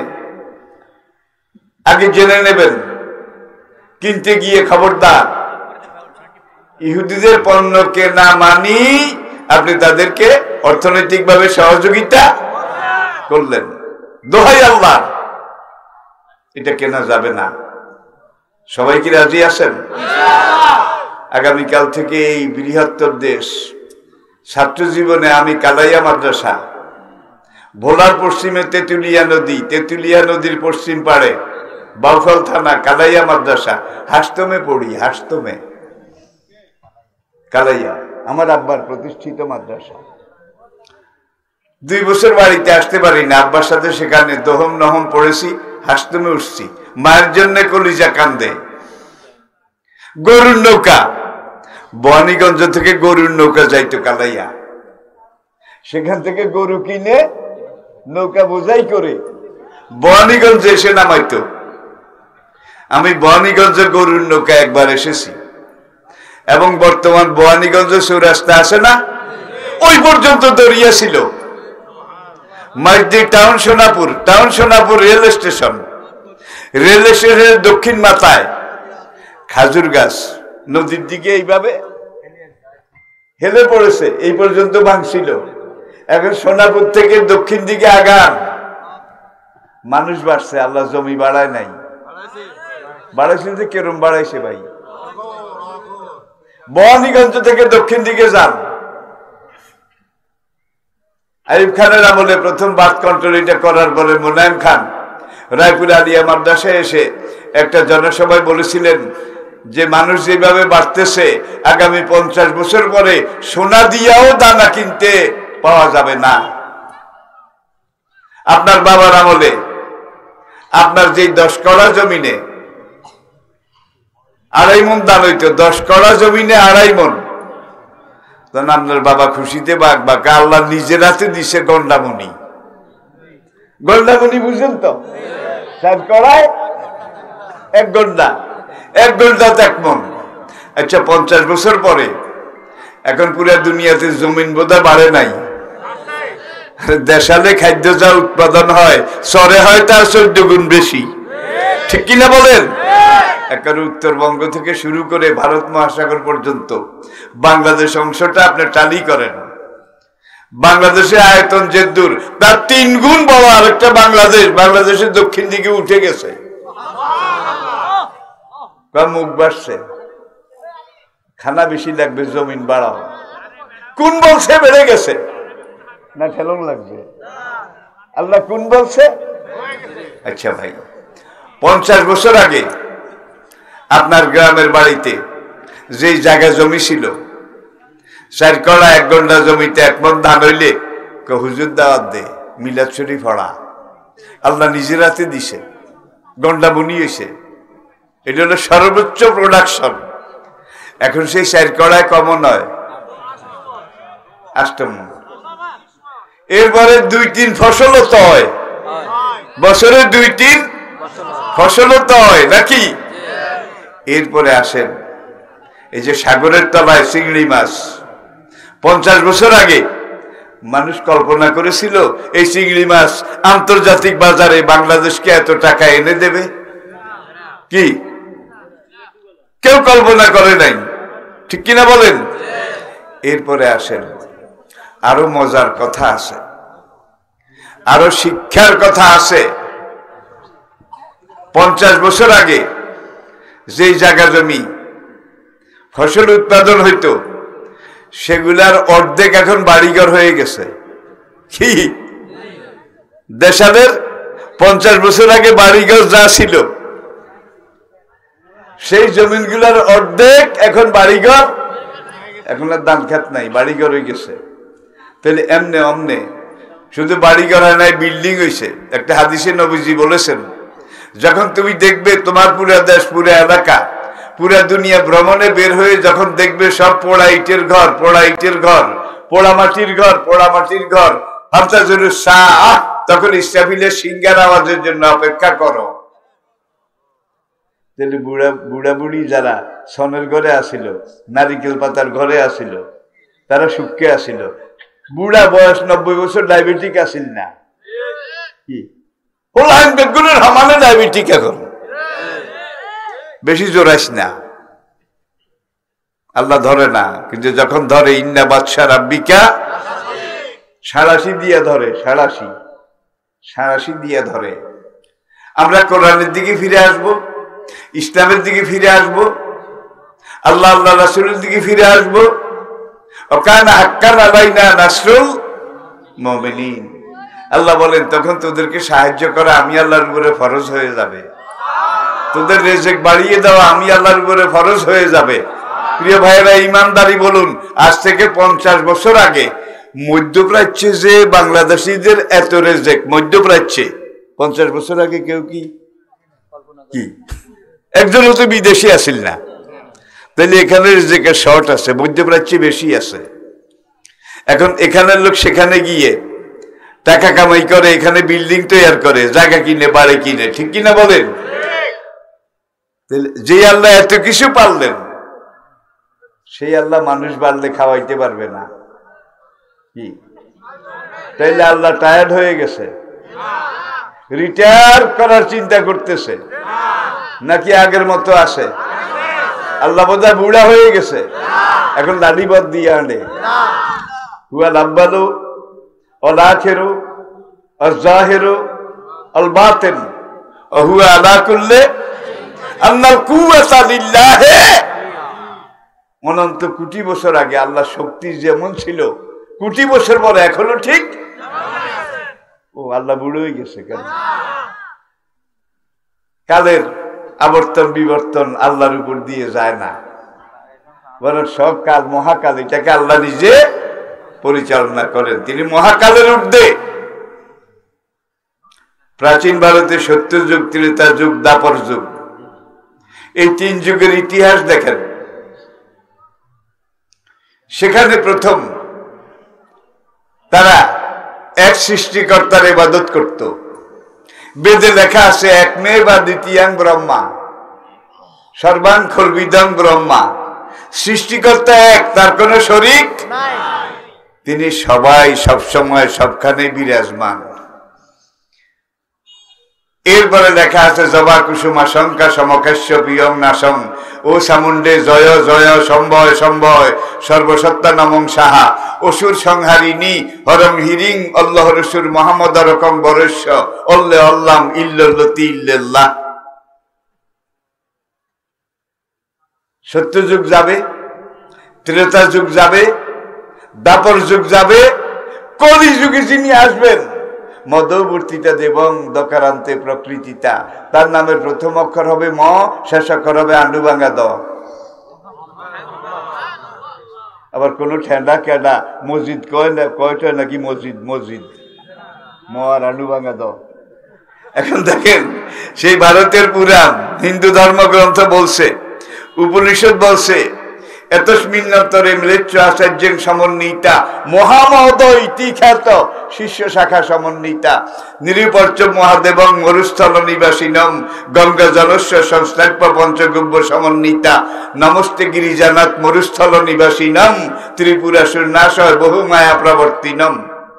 আগে জেনে নেবেন, কিনতে গিয়ে খবরদার ইহুদিদের পণ্যকে না মানি আপনি তাদেরকে অর্থনৈতিকভাবে সহযোগিতা করলেন। দোহাই আল্লাহ, এটা কেনা যাবে না। সবাই কি রাজি আছেন? আগামীকাল থেকে এই বৃহত্তর দেশ ছাত্র জীবনে আমি কালাইয়া মাদ্রাসা, ভোলার পশ্চিমে তেঁতুলিয়া নদী, তেঁতুলিয়া নদীর পশ্চিম পাড়ে বাউফল থানা, কালাইয়া মাদ্রাসা, হাসতমে পড়ি। হাসতমে কালাইয়া আমার আব্বার প্রতিষ্ঠিত মাদ্রাসা। দুই বছর বাড়িতে আসতে পারি না, আব্বার সাথে সেখানে দহম নহম পড়েছি, হাসতমে উঠছি। মায়ের জন্য কলিজা কান্দে। গরুর নৌকা, বহানীগঞ্জ থেকে গরুর নৌকা যাইতো কালাইয়া, সেখান থেকে গরু কিনে নৌকা বোঝাই করে বহানীগঞ্জে এসে নামাইতো। আমি বহানীগঞ্জে গরুর নৌকা একবার এসেছি, এবং বর্তমান বহানীগঞ্জ চৌরাস্তা আছে না, ওই পর্যন্ত দরিয়া ছিল। Maijdi town Sonapur, town Sonapur rail station, rail স্টেশনের দক্ষিণ মাথায় খাজুর গাছ, নদীর দিকে এইভাবে হেলে পড়েছে, এই পর্যন্ত ভাঙছিল। এখন সোনাপুর থেকে দক্ষিণ দিকে আগান, মানুষ বাড়ছে, আল্লাহ জমি বাড়ায় নাই। বাড়াইছে যে কেরম বাড়াইছে ভাই। বহানীগঞ্জ থেকে দক্ষিণ দিকে যান, আইয়ুব খানের আমলে প্রথম বাস কন্ট্রোল এটা করার পরে মোনায়েম খান রায়পুর আলিয়া মাদ্রাসায় এসে একটা জনসভায় বলেছিলেন যে মানুষ যেভাবে বাড়তেছে আগামী পঞ্চাশ বছর পরে সোনা দিয়াও দানা কিনতে পাওয়া যাবে না। আপনার বাবার আমলে আপনার যে দশ কড়া জমিনে আড়াই মন দাম হইতো, দশ কড়া জমিনে আড়াই মন, তখন আপনার বাবা খুশিতে বাঘ বাঁকা, আল্লাহ নিজের হাতে দিছে গন্ডামণি। গন্ডামণি বুঝেন তো, সাত কড়ায় এক গন্ডা, এক গন্ডাতে এক মন। আচ্ছা, পঞ্চাশ বছর পরে এখন পুরো দুনিয়াতে জমিন বোধহয় বাড়ে নাই। দেশালে খাদ্য যা উৎপাদন হয়, চরে হয় তার চোদ্দ গুণ বেশি, ঠিক কিনা বলেন? একেবারে উত্তরবঙ্গ থেকে শুরু করে ভারত মহাসাগর পর্যন্ত বাংলাদেশ অংশটা আপনি টালি করেন, বাংলাদেশের আয়তন যে দূর, তার তিন গুণ বড় আরেকটা বাংলাদেশ বাংলাদেশের দক্ষিণ দিকে উঠে গেছে। মুখ বাড়ছে, খানা বেশি লাগবে, জমিন বাড়াও। কোন বলছে বেড়ে গেছে না ঠেলন লাগবে? আল্লাহ কোন বলছে? আচ্ছা ভাই, পঞ্চাশ বছর আগে আপনার গ্রামের বাড়িতে যে জায়গা জমি ছিল, চার কড়া এক গন্ডা জমিতে এক মন ধান হইলে হুজুর দাওয়াত দে, মিলাদ শরীফ পড়া। আল্লাহ নিজের হাতে দিছে, গন্ডা বুনি হয়েছে, এটা হলো সর্বোচ্চ প্রোডাকশন। এখন সেই চার কড়ায় কমন হয় আষ্টম। এরপরে দুই তিন ফসলও তো হয়, বছরে দুই তিন ফসলও তো হয় নাকি? এরপরে আসেন এই যে সাগরের তলায় চিংড়ি মাছ। পঞ্চাশ বছর আগে মানুষ কল্পনা করেছিল এই চিংড়ি মাছ আন্তর্জাতিক বাজারে বাংলাদেশকে এত টাকা এনে দেবে? কি কেউ কল্পনা করে নাই, ঠিক কিনা বলেন? এরপরে আসেন, আরো মজার কথা আছে, আরো শিক্ষার কথা আছে। পঞ্চাশ বছর আগে যেই জায়গা জমি ফসল উৎপাদন হইতো সেগুলার অর্ধেক এখন বাড়িঘর হয়ে গেছে। কি দেশাদের পঞ্চাশ বছর আগে বাড়িঘর যা ছিল সেই জমিনগুলার অর্ধেক এখন বাড়িঘর, এখন আর ধান খেত নাই, বাড়িঘর হয়ে গেছে। তাহলে এমনে অমনে শুধু বাড়িঘর হয় নাই, বিল্ডিং হয়েছে। একটা হাদিসে নবীজি বলেছেন, যখন তুমি দেখবে তোমার পুরা দেশ, পুরা এলাকা, পুরা দুনিয়া ভ্রমণে বের হয়ে যখন দেখবে সব পোড়া ইটের ঘর, পোড়া ইটের ঘর, পোড়া মাটির ঘর, পোড়া মাটির ঘর, তখন ইসরাফিলের সিংহার আওয়াজের জন্য অপেক্ষা করো। তাহলে বুড়া বুড়া বুড়ি যারা সনের ঘরে আসিল, নারিকেল পাতার ঘরে আসিল, তারা সুখে আসিল। বুড়া বয়স নব্বই বছর ডায়াবেটিক আসিল না কি বেগুনের হামানে ডায়াবেটিক এখন বেশি জোরাইস না, আল্লাহ ধরে না। কিন্তু যখন ধরে ইন্না বাদশা রাব্বিকা সাড়াশি দিয়ে ধরে, সাড়াশি সাড়াশি দিয়ে ধরে। আমরা কোরআনের দিকে ফিরে আসব, ইসলামের দিকে ফিরে আসব, আল্লাহ আল্লাহ রাসূলের দিকে ফিরে আসব। ওয়াকানা হাক্কান আলাইনা নাসরুল মুমিনিন। আল্লাহ বলেন তখন তোদেরকে সাহায্য করা আমি আল্লাহর উপরে ফরজ হয়ে যাবে, তোদের রিজিক বাড়িয়ে দেওয়া আমি আল্লাহর উপরে ফরজ হয়ে যাবে। প্রিয় ভাইয়েরা, ইমানদারি বলুন, আজ থেকে পঞ্চাশ বছর আগে মধ্যপ্রাচ্যে যে বাংলাদেশিদের এত রেজেক, মধ্যপ্রাচ্যে পঞ্চাশ বছর আগে কেউ কি কি একজনও তো বিদেশি আসিল না। তাহলে এখানে রেজেকের শর্ট আছে, মধ্যপ্রাচ্যে বেশি আছে। এখন এখানের লোক সেখানে গিয়ে টাকা কামাই করে, এখানে বিল্ডিং তৈরি করে, জায়গা কিনে, বাড়ি কিনে, ঠিক কিনা বলেন? যে আল্লাহ এত কিছু পারলেন, সেই আল্লাহ মানুষ বাড়লে খাওয়াইতে পারবে না কি? তাইলে আল্লাহ টায়ার্ড হয়ে গেছে, রিটায়ার করার চিন্তা করতেছে নাকি আগের মতো আছে? আল্লাহ বোধহয় বুড়া হয়ে গেছে, এখন লাঠি বাদ দিয়ে আনে। হুয়া লাব্বালু অল আখিরু অল জাহিরু অল বাতিন ওয়া হুয়া আলা কুল্লি আন্নাল কুওয়াতা লিল্লাহি। অনন্ত কোটি বছর আগে আল্লাহ শক্তি যেমন ছিল, কোটি বছর পরে এখনো ঠিক। ও আল্লাহ বুড়ো হয়ে গেছে কেন? কালের আবর্তন বিবর্তন আল্লাহর উপর দিয়ে যায় না, বরং সব কাল মহাকাল, এটাকে আল্লাহ নিজে পরিচালনা করেন, তিনি মহাকালের ঊর্ধ্বে। প্রাচীন ভারতে সত্য যুগ, ত্রেতা যুগ, দ্বাপর যুগ, এই তিন যুগের ইতিহাস দেখেন। সেখানে প্রথম তারা এক সৃষ্টিকর্তার ইবাদত করত। বেদে লেখা আছে এক মেয়ে বা দ্বিতীয়াং ব্রহ্মা সর্বাং খর্বিদং ব্রহ্মা। সৃষ্টিকর্তা এক, তার কোনো শরীক নাই, তিনি সবাই সবসময় সবখানে বিরাজমান। এরপরে লেখা আছে জবা কুসুমা শঙ্কা সমকাশ্য বিয়ং নাশং ও সামুন্ডে জয় জয় সম্ভয় সম্ভয় সর্বসত্তা নমং সাহা অসুর সংহারিণী হরং হিরিং অল্লাহ রসুর মোহাম্মদ রকম বরস্য অল্লে অল্লাম ইল্লতি ইল্লাল্লাহ। সত্য যুগ যাবে, ত্রেতা যুগ যাবে, দ্বাপর যুগ যাবে, কলি যুগে যিনি আসবেন মধ্যবর্তীতা দেবং দকারান্তে প্রকৃতিতা, তার নামের প্রথম অক্ষর হবে ম, শেষ অক্ষর হবে আন্ডুবাঙ্গা দ। আবার কোন ঠেন্ডা কেডা মসজিদ কয় না, কয়টা নাকি মসজিদ মসজিদ ম আর আন্ডুবাঙ্গা দ। এখন দেখেন, সেই ভারতের পুরাণ হিন্দু ধর্মগ্রন্থ বলছে, উপনিষদ বলছে, এতস্মিন্নতরে ম্লেচ্ছ আচার্যেন সমন্বিতা মহামহোদ ইতি খ্যাত শিষ্য শাখা সমন্বিতা নিরুপর্চ মহাদেবং মরুস্থল নিবাসিনম গঙ্গা জলস্য সংস্থাপ্য পঞ্চগব্য সমন্বিতা নমস্তে গিরিজানাথ মরুস্থল নিবাসিনম ত্রিপুরাসুর নাশয় বহু মায়া প্রবর্তিনম।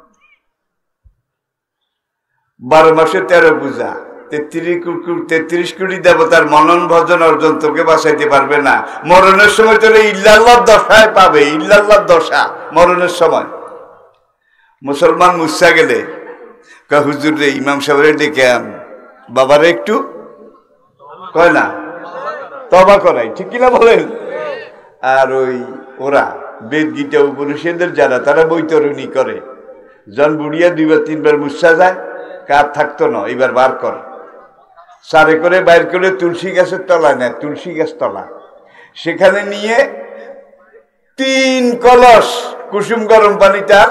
বারো মাসে তেরো পূজা, তেত্রিশ তেত্রিশ কোটি দেবতার মনন ভজন অর্জন তোকে বাঁচাইতে পারবে না। মরণের সময় তোর ইল্লাল্লাহ দশায় পাবে, ইল্লাল্লাহ দশা মরণের সময়। মুসলমান মুসা গেলে হুজুর রে ইমাম সাহেবের ডেকে আন, বাবারে একটু কয় না তবা করাই, ঠিক কিনা বলেন? আর ওই ওরা বেদ গীতা উপনিষদের যারা, তারা বৈতরণী করে, জন বুড়িয়া দুইবার তিনবার মুসা যায়, কার থাকতো না, এবার বার কর, সারে করে বাইর করে তুলসী গাছের তলায় নেয়, তুলসী গাছ তলা, সেখানে নিয়ে তিন কলস কুসুম গরম পানিটা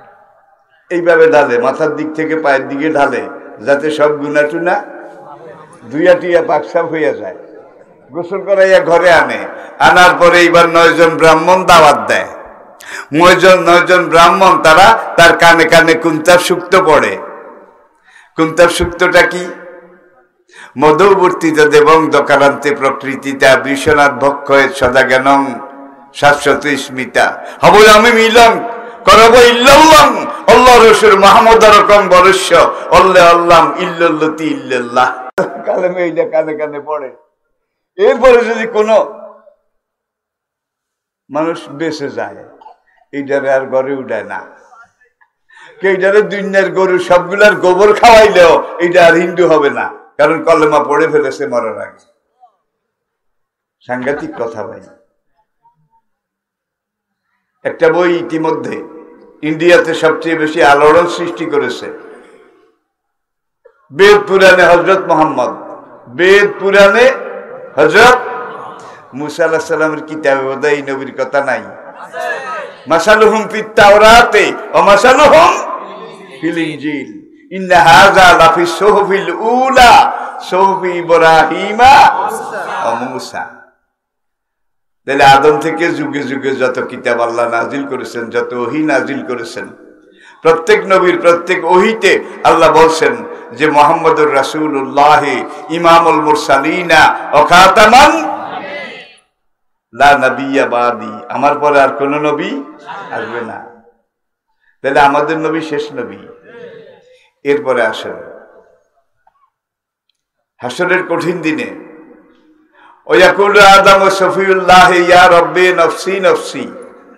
এইভাবে ঢালে, মাথার দিক থেকে পায়ের দিকে ঢালে, যাতে সব গুণা টুনা দুইয়া টুইয়া পাকসাপ হইয়া যায়, গোসল করাইয়া ঘরে আনে, আনার পরে এইবার নয়জন ব্রাহ্মণ দাওয়াত দেয়। নয়জন নয়জন ব্রাহ্মণ তারা তার কানে কানে কুন্তার সুক্ত পড়ে। কুন্তার সুক্তটা কি? মধুবর্তিত দেবং দকারান্তে প্রকৃতিতা বিশ্বনাথ ভক্ষয়ে সদা জ্ঞানং শাশ্বত স্মিতা হবল আমি মিলং করব ইল্লাল্লাহ আল্লাহ রাসূল মুহাম্মদ রকম বরস্য আল্লাহ আল্লাহ ইল্লাল্লাতি ইল্লাল্লাহ কালেমে এইটা কানে কানে পড়ে। এরপরে যদি কোনো মানুষ বেঁচে যায়, এইটারে আর ঘরে উঠায় না। এইটারে দুনিয়ার গরু সবগুলার গোবর খাওয়াইলেও এইটা আর হিন্দু হবে না, কারণ কলেমা পড়ে ফেলেছে মরার আগে। সাংঘাতিক কথা ভাই। একটা বই ইতিমধ্যে ইন্ডিয়াতে সবচেয়ে বেশি আলোড়ন সৃষ্টি করেছে। বেদ পুরাণে হযরত মুহাম্মদ, বেদ পুরাণে হযরত মুসা আলাইহিস সালামের কিতাবে বোধহয় এই নবীর কথা নাই। মাসালুহুম ফিত তাওরাতে ওয়া মাসালুহুম ফিল ইনজিল ইন্না হাযা লাফিস সুহুফিল উলা সুহুফি ইব্রাহিমা ওয়া মুসা। তাহলে আদম থেকে যুগে যুগে যত কিতাব আল্লাহ নাজিল করেছেন, যত ওহী নাজিল করেছেন, প্রত্যেক নবীর প্রত্যেক ওহীতে আল্লাহ বলছেন যে মুহাম্মদুর রাসূলুল্লাহ ইমামুল মুরসালিনা ওয়া খাতামান লা নবিয়্যা বাদি, আমার পরে আর কোন নবী আসবে না। তাহলে আমাদের নবী শেষ নবী। এরপরে আসেন হাসরের কঠিন দিনে ওয়াকুলু আদম ওয়া সফিউল্লাহ ইয়া রব্বি নফসি নফসি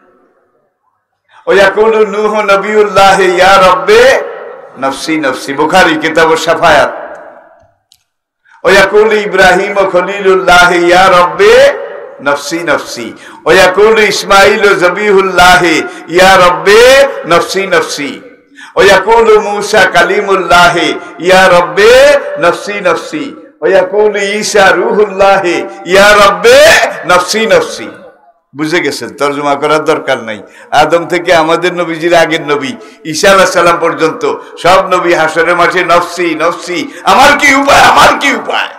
ওয়াকুলু নূহ নবিউল্লাহ ইয়া রব্বি নফসি নফসি, বুখারী কিতাব শাফায়াত। ওয়াকুলু ইব্রাহিম খলিলুল্লাহ ইয়া রব্বি নফসি নফসি ওয়াকুলু ইসমাঈল জবিহুল্লাহ ইয়া রব্বি নফসি নফসি ওয়াকুলু মূসা কালিমুল্লাহ ইয়া রব্বি নফসি নফসি ওয়াকুলু ঈসা রূহুল্লাহ ইয়া রব্বি নফসি নফসি। বুঝে গেছেন? তরজমা করার দরকার নাই। আদম থেকে আমাদের নবীজির আগের নবী ঈসা আলাইহিস সালাম পর্যন্ত সব নবী হাসরের মাঠে নফসি নফসি, আমার কি উপায়, আমার কি উপায়।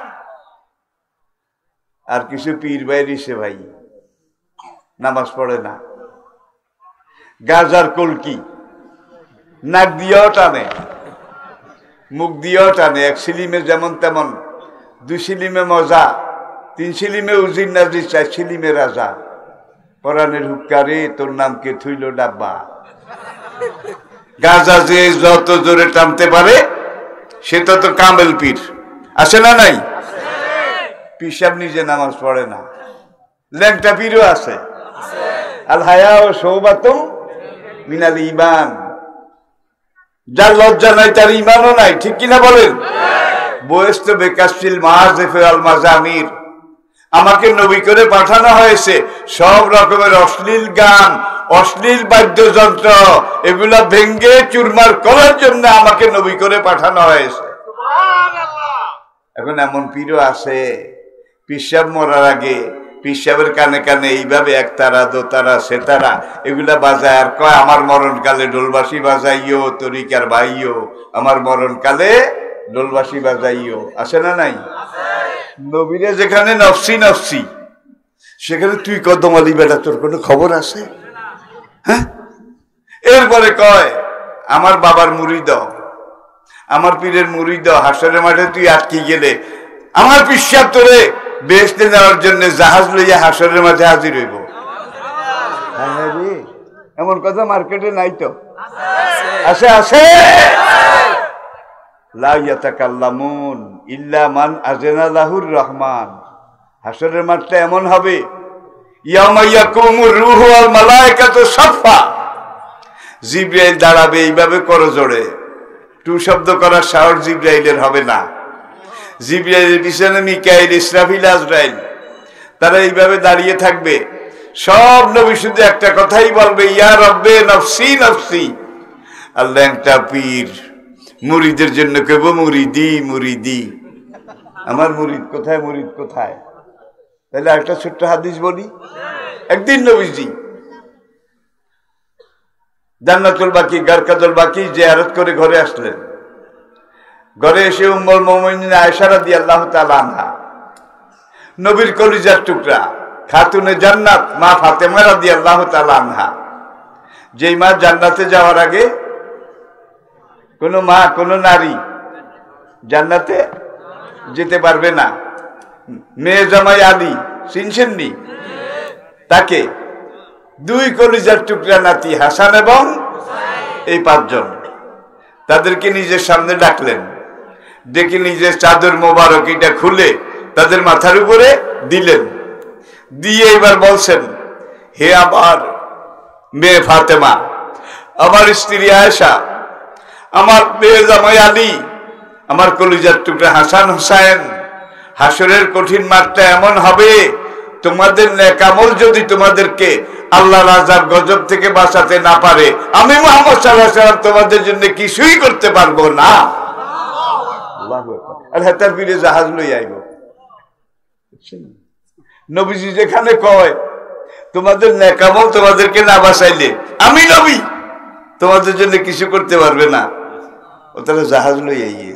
আর কিছু পীর ভাই রিসে ভাই নামাজ পড়ে না, গাজার কলকি নাক দিয়েও টানে, মুখ দিয়েও টানে। এক সিলিমে যেমন তেমন, দুই সিলিমে মজা, তিন সিলিমে উজির নাজির, চার সিলিমে রাজা। পরাণের হুক্কারে তোর নাম কে থুইল ডাব্বা। গাজা যে যত জোরে টানতে পারে সে তত কামেল পীর। আছে না নাই? পীর সাহেব নিজে নামাজ পড়ে না, ল্যাংটা পীরও আছে। আল হায়া ও সৌবাতুম মিনাল ঈমান, যার লজ্জা নাই তার ঈমানও নাই। ঠিক কিনা বলেন? বয়স তো বেকাসিল মাযিফে আল মাজামির, আমাকে নবী করে পাঠানো হয়েছে সব রকমের অশ্লীল গান, অশ্লীল বাদ্যযন্ত্র, এগুলা ভেঙ্গে চুরমার করার জন্য আমাকে নবী করে পাঠানো হয়েছে। এখন এমন পীরও আছে, পীর সাহেব মরার আগে পীর সাহেবের কানে কানে এইভাবে এক তারা দো তারা সে তারা এগুলা বাজায় আর কয় আমার মরণকালে ডোলবাসী বাজাইও, তরিকার ভাইও আমার মরণকালে ডোলবাসী বাজাইও। আছে না নাই? নবীরে যেখানে নফসি নফসি, সেখানে তুই কদম আলী বেটা, তোর কোনো খবর আছে? হ্যাঁ। এরপরে কয় আমার বাবার মুরিদ, আমার পীরের মুরিদ, হাসরের মাঠে তুই আটকে গেলে আমার পীর সাহেব তোরে বেহেশতে নেওয়ার জন্য জাহাজ লইয়া হাসরের মাঠে হাজির হইব। এমন কথা মার্কেটে নাই তো? আছে, আছে। লা ইয়াতাকাল্লামুন ইল্লা মান আযানা লাহুর রহমান। হাসরের মাঠটা এমন হবে, ইয়াউমা ইয়াকুমুর রূহু ওয়াল মালায়েকাতু সাফা, জিবরাইল দাঁড়াবে এইভাবে করজোড়ে। টু শব্দ করার সাহস জিবরাইলের হবে না। জিবরাইলের পিছনে মিকাইল, ইসরাফিল, আজরাইল, তারা এইভাবে দাঁড়িয়ে থাকবে। সব নবী শুধু একটা কথাই বলবে, ইয়া রব্বে নফসি নফসি। আল্লাহ একটা পীর মুরিদের জন্য কেব মুরিদি মুরিদি, আমার মুরিদ কোথায়, মুরিদ কোথায়। তাহলে একটা ছোট্ট হাদিস বলি। একদিন নবীজি জান্নাতুল বাকি, গারকাতুল বাকি জিয়ারত করে ঘরে আসলেন। ঘরে এসে উম্মুল মুমিনিন আয়েশা রাদিয়াল্লাহু তাআলা আনহা, নবীর কলিজার টুকরা খাতুনে জান্নাত মা ফাতেমা রাদিয়াল্লাহু তাআলা আনহা, যেই মা জান্নাতে যাওয়ার আগে কোনো মা কোনো নারী জান্নাতে যেতে পারবে না। মেয়ে জামাই আলী চিনছেননি তাকে? দুই কলিজার টুকরা নাতি হাসান এবং এই পাঁচজন, তাদেরকে নিজের সামনে ডাকলেন, ডেকে নিজের চাদর মোবারক এটা খুলে তাদের মাথার উপরে দিলেন, দিয়ে এবার বলছেন, হে আমার মেয়ে ফাতেমা, আমার স্ত্রী আয়েশা, আমার মেয়ে জামাই আলী, আমার কলিজার টুকরা হাসান হোসেন, হাসরের কঠিন মাঠটা এমন হবে, তোমাদের নেক আমল যদি তোমাদেরকে আল্লাহর আযাব গজব থেকে বাঁচাতে না পারে, আমি মুহাম্মদ সাল্লাল্লাহু আলাইহি ওয়াসাল্লাম তোমাদের জন্য কিছুই করতে পারবো না। আল্লাহু আকবার। আর হাতার পীরে জাহাজ লই আইব। নবীজি যেখানে কয় তোমাদের নেক আমল তোমাদেরকে না বাঁচাইলে আমি নবী তোমাদের জন্য কিছু করতে পারবে না, ও তাহলে জাহাজ লই আইয়ে।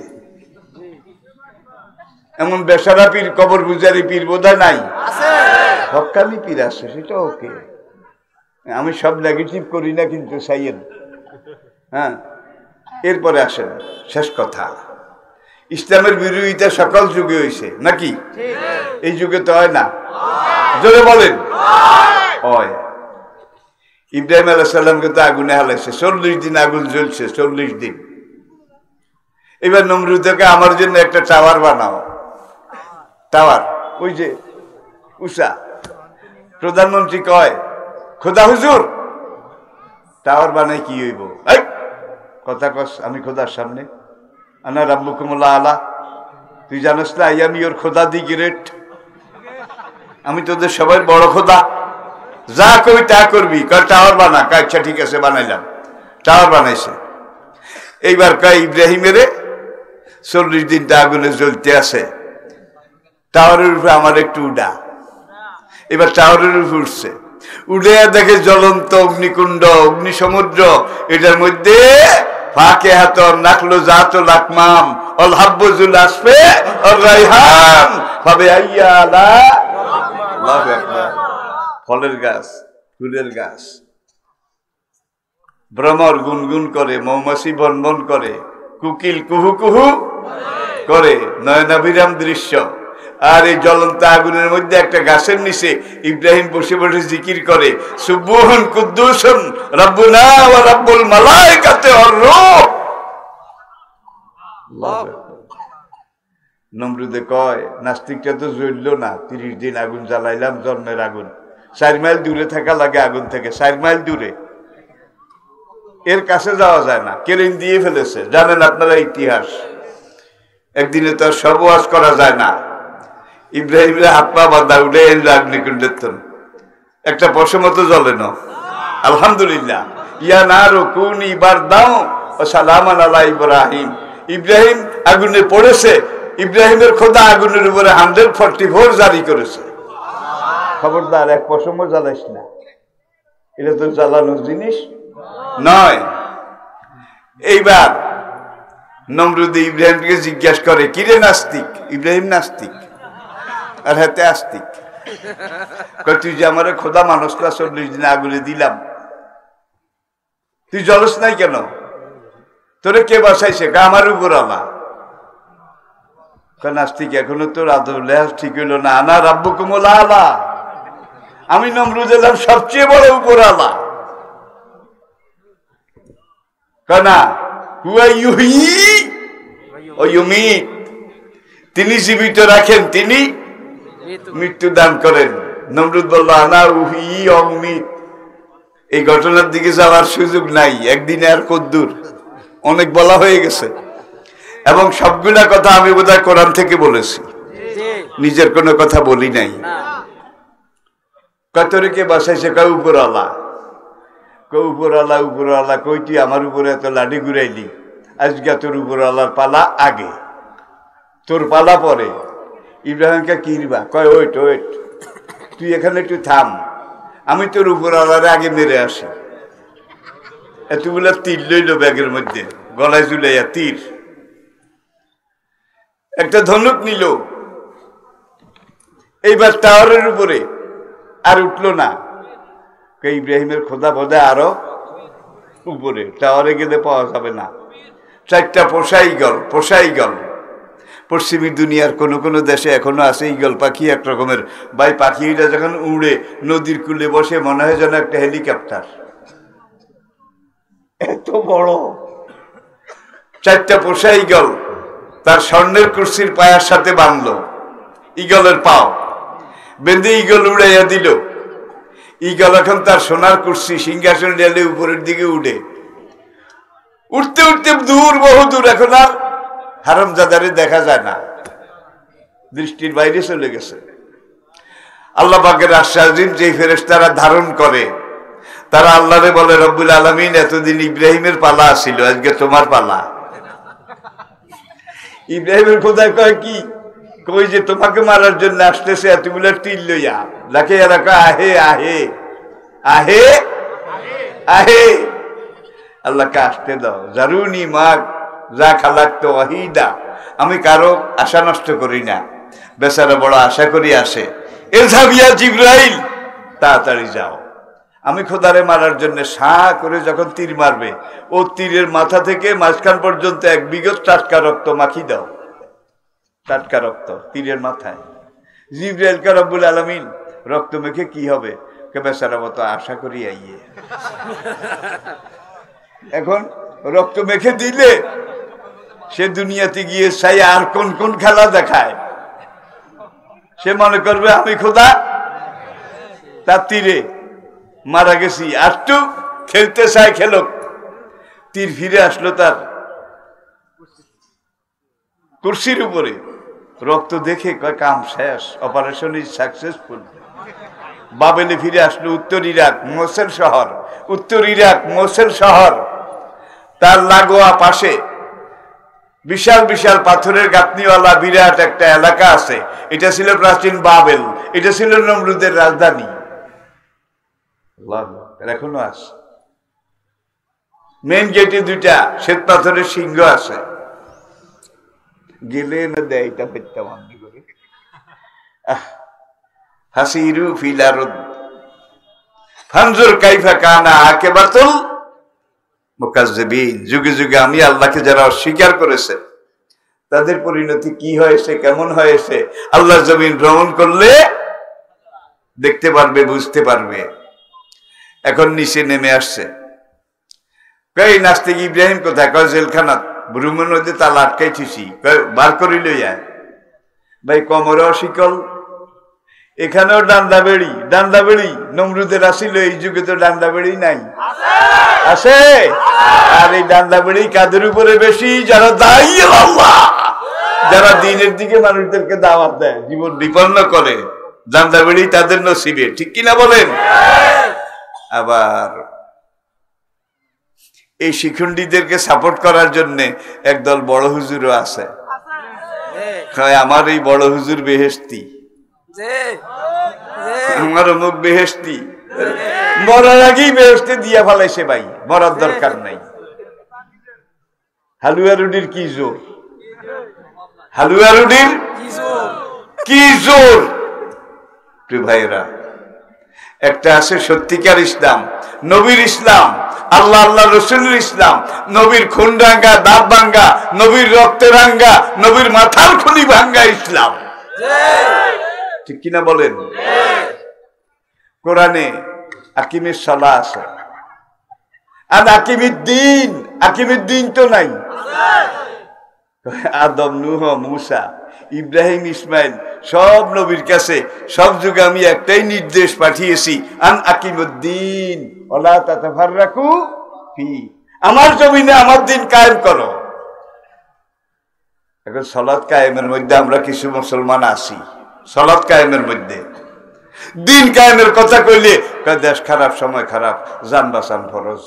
এমন বেসারা পীর, কবর গুজারি পীর বোধহয় নাই, হক্কানি পীর আছে, সেটা ওকে। আমি সব নেগেটিভ করি না কিন্তু সাইয়েদ। হ্যাঁ, এরপরে আসেন শেষ কথা, ইসলামের বিরোধিতা সকল যুগে হয়েছে নাকি? এই যুগে তো হয় না, জোরে বলেন। হয়। ইব্রাহিম আলাইহিস সালামকে তো আগুনে হালাইছে, চল্লিশ দিন আগুন জ্বলছে, চল্লিশ দিন। এবার নমরুদকে আমার জন্য একটা টাওয়ার বানাও, টাওয়ার ওই যে উষা। প্রধানমন্ত্রী কয়, খোদা হুজুর টাওয়ার বানাই কি হইব? কথা কস আমি খোদার সামনে, আনা রাব্বুকুমুল আলা, তুই জানিস না আই এম ইওর খোদা দি গ্রেট, আমি তোদের সবাই বড় খোদা, যা কবি তা করবি। কয় টাওয়ার বানা, আচ্ছা ঠিক আছে বানাইলাম। টাওয়ার বানাইছে। এইবার কয় ইব্রাহিমের চল্লিশ দিনটা আগুনে জ্বলতে আছে, টাওয়ারের উপরে আমার একটু উডা। এবার টাওয়ারের উপরে উঠছে, উঠে দেখে জ্বলন্ত অগ্নিকুণ্ড, অগ্নি সমুদ্র, এটার মধ্যে ফাঁকে হাত নাকলো জাত লাকমাম অল হাব্বুজুল আসফে অল রাইহান ভাবে আইয়া আলা আল্লাহু আকবার। ফলের গাছ, ফুলের গাছ, ভ্রমর গুনগুন করে, মৌমাছি বনবন করে, কুকিল কুহু কুহু করে, নয়নাভিরাম দৃশ্য। আর এই জ্বলন্ত আগুনের মধ্যে একটা গাছের নিচে ইব্রাহিম বসে বসে জিকির করে, সুবহুন কুদ্দুসুন রাব্বুনা ওয়া রাব্বুল মালাইকাতি ওয়ার রূহ। আল্লাহু আকবার। নমরুদে কয়, নাস্তিকটা তো জ্বলল না, তিরিশ দিন আগুন জ্বালাইলাম, জন্মের আগুন, চার মাইল দূরে থাকা লাগে আগুন থেকে, চার মাইল দূরে, এর কাছে যাওয়া যায় না, কেরেন দিয়ে ফেলেছে। জানেন আপনারা ইতিহাস, একদিনে তো সব ওয়াজ করা যায় না। ইব্রাহিমের হাত পা বাঁধা, উঠে অগ্নিকুণ্ডের তন একটা পশমতো জ্বলে না। আলহামদুলিল্লাহ। ইয়া নারু কুনি বারদাও ওয়া সালামান আলা ইব্রাহিম। ইব্রাহিম আগুনে পড়েছে, ইব্রাহিমের খোদা আগুনের উপরে হান্ড্রেড ফোরটি ফোর জারি করেছে। খবরদার এক পশমও জ্বালাইস না, এটা তো জ্বালানোর জিনিস নয়। এইবার নমরুদ ইব্রাহিমকে জিজ্ঞাসা করে, কিরে নাস্তিক? ইব্রাহিম নাস্তিক আর হাতে আস্তিক। তুই যে আমার খোদা মানুষটা চল্লিশ দিন আগুনে দিলাম, তুই জলস নাই কেন? তোরে কে বাসাইছে? আমার উপর আলা। নাস্তিক, এখনো তোর আদর লেহাজ ঠিক হইল না। আনা রাব্বুকুমুল আলা, আমি নমরুদ এলাম সবচেয়ে বড় উপর আলা। কানা হুয়া ইউহয়ী ওয়া ইউমীত, তিনি জীবিত রাখেন, তিনি মৃত্যু দান করেন। নমরুদ বলল, আনা উহি অমিত। এই ঘটনার দিকে যাওয়ার সুযোগ নাই, একদিনে আর কদ্দুর, অনেক বলা হয়ে গেছে। এবং সবগুলা কথা আমি বোধহয় কোরআন থেকে বলেছি, নিজের কোনো কথা বলি নাই। কতরিকে বাসাইছে? কয় উপর আলা। কই উপর আলা, উপর আলা কই? তুই আমার উপরে এত লাঠি ঘুরাইলি, আজকে তোর উপর আলার পালা আগে, তোর পালা পরে। ইব্রাহিমকে কিনবা? কয় ওয়েট ওয়েট, তুই এখানে একটু থাম, আমি তোর উপর আলারে আগে মেরে আসি। এতগুলা তীর লইল ব্যাগের মধ্যে, গলায় ঝুলাইয়া তীর। একটা ধনুক নিল, এইবার টাওয়ারের উপরে আর উঠলো না। ইব্রাহিমের খোদা বোধ আরো উপরে, টাওয়ারে গেলে পাওয়া যাবে না। চারটা পোষা ঈগল, পোষা ঈগল। পশ্চিমী দুনিয়ার কোন কোন দেশে এখনো আছে ঈগল পাখি এক রকমের। ভাই পাখিটা যখন উড়ে নদীর কূলে বসে মনে হয় যেন একটা হেলিকপ্টার, এত বড়। চারটা পোষা ঈগল তার স্বর্ণের কুরসির পায়ার সাথে বাঁধলো ঈগলের পাও, বেঁধে ঈগল উড়াইয়া দিল। ঈগল এখন তার সোনার কুরসি সিংহাসন ডেলে উপরের দিকে উঠে, উঠতে উঠতে দূর, বহু দূর, এখন আর হারামজাদারে দেখা যায় না, দৃষ্টির বাইরে চলে গেছে। আল্লাহ পাকের আশ্বাস দিন, যে ফেরেশতারা ধারণ করে তারা আল্লাহরে বলে, রব্বুল আলামিন এতদিন ইব্রাহিমের পালা ছিল, আজকে তোমার পালা। ইব্রাহিমের খোদায় কয় কি, কই যে তোমাকে মারার জন্য আসতেছে এতগুলো তীর লইয়া, যাকে এরা কয় আহে আহে আহে আহে, আল্লাহকে আসতে দাও। জারুনি মাগ যা খালাক্ত ওয়াহিদা, আমি কারো আশা নষ্ট করি না, বেচারা বড় আশা করি আসে। এলজাবিয়া জিব্রাইল, তাড়াতাড়ি যাও। আমি খোদারে মারার জন্য সা করে যখন তীর মারবে, ও তীরের মাথা থেকে মাঝখান পর্যন্ত এক বিগত টাটকা রক্ত মাখি দাও, টাটকা রক্ত তীরের মাথায়। জিব্রাইলকে রব্বুল আলামিন রক্ত মেখে কি হবে, কে বেচারা মতো আশা করি আইয়ে। এখন রক্ত মেখে দিলে সে দুনিয়াতে গিয়ে চাই আর কোন কোন খেলা দেখায়, সে মনে করবে আমি খোদা তার তীরে মারা গেছি, আর তো খেলতে চায় খেলুক। তীর ফিরে আসলো তার কুরসির উপরে, রক্ত দেখে কয় কাম শেষ, অপারেশন ইজ সাকসেসফুল। বাবেলে ফিরে আসলো, উত্তর ইরাক মোসেল শহর, উত্তর ইরাক মোসেল শহর, তার লাগোয়া পাশে বিশাল বিশাল পাথরের গাঁথনিওয়ালা বিরাট একটা এলাকা আছে। এটা ছিল প্রাচীন বাবেল, এটা ছিল নমরুদের রাজধানী। এখনো আছে, মেন গেটে দুইটা শ্বেত পাথরের সিংহ আছে, গেলে না দেয় এটা পেটটা বন্ধ করে। হাসিরু ফিল আরদ ফানজুর কাইফা কানা আকিবাতুল মুকাজ্জিবিন, যুগে যুগে আমি আল্লাহকে যারা অস্বীকার করেছে তাদের পরিণতি কি হয়েছে, কেমন হয়েছে, আল্লাহর জমিন ভ্রমণ করলে দেখতে পারবে, বুঝতে পারবে। এখন নিচে নেমে আসছে, কই নাস্তিক ইব্রাহিম কোথায়, কয় জেলখানা, ভ্রমণ হইতে তালা আটকাইছি, বার করি লইয়া। ভাই কোমরে শিকল, এখানেও ডান্ডা বেড়ি, ডান্ডা বেড়ি নমরুদের আসিল, এই যুগে তো ডান্ডা বেড়ি নাই, আছে। আর এই ডান্ডা বেড়ি কাদের উপরে বেশি, যারা দায়ী আল্লাহ, যারা দিনের দিকে মানুষদেরকে দাওয়াত দেয়, জীবন বিপন্ন করে, ডান্ডা বেড়ি তাদের নসিবে, ঠিক কিনা বলেন? আবার এই শিখুন্ডিদেরকে সাপোর্ট করার জন্য একদল বড় হুজুরও আছে, আমার এই বড় হুজুর বেহেশতি, আমার অমুক বেহেশতি, মরার আগেই বেহেশতে দিয়া ফেলাইছে। ভাই মরার দরকার নাই। হালুয়া রুটির কি জোর, হালুয়া রুটির কি জোর। ভাইরা, একটা আছে সত্যিকার ইসলাম, নবীর ইসলাম, আল্লাহ আল্লাহ রসুলের ইসলাম, নবীর খুন রাঙ্গা, দাঁত ভাঙ্গা, নবীর রক্তে রাঙ্গা, নবীর মাথার খুলি ভাঙ্গা ইসলাম, ঠিক কিনা বলেন? কোরআনে আকিমের সালাহ আছে, আর আকিমুদ্দিন, আকিমুদ্দিন তো নাই। আদম, নূহ, মূসা, ইব্রাহিম, ইসমাইল, সব নবীর কাছে সব যুগে আমি একটাই নির্দেশ পাঠিয়েছি, আন আকিমুদ্দিন ওয়ালা তাতাফাররাকু ফি, আমার জমিনে আমার দিন কায়েম করো। এখন সালাত কায়েমের মধ্যে আমরা কিছু মুসলমান আছি, সালাত কায়েমের মধ্যে দিন কায়েমের কথা কইলে দেশ খারাপ, সময় খারাপ, জান বাঁচান ফরজ।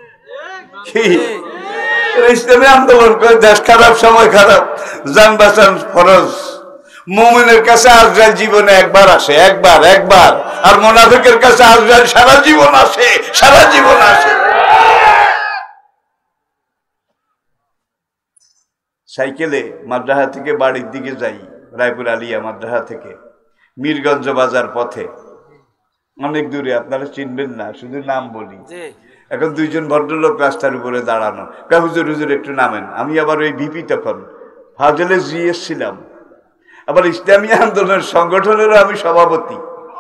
ইসলামী আন্দোলন করে দেশ খারাপ, সময় খারাপ, জান বাঁচান ফরজ। মুমিনের কাছে আজরাইল জীবনে একবার আসে, একবার একবার, আর মুনাফিকের কাছে আজরাইল সারা জীবন আসে, সারা জীবন আসে। সাইকেলে মাদ্রাসা থেকে বাড়ির দিকে যাই, রায়পুর আলিয়া মাদ্রাসা থেকে মীরগঞ্জ বাজার পথে, অনেক দূরে, আপনারা চিনবেন না, শুধু নাম বলি। এখন দুইজন ভদ্রলোক রাস্তার উপরে দাঁড়ানো, হুজুর হুজুর একটু নামেন। আমি আবার ওই ভিপি, তখন ফাজলে জিএস ছিলাম, আবার ইসলামী আন্দোলন সংগঠনেরও আমি সভাপতি।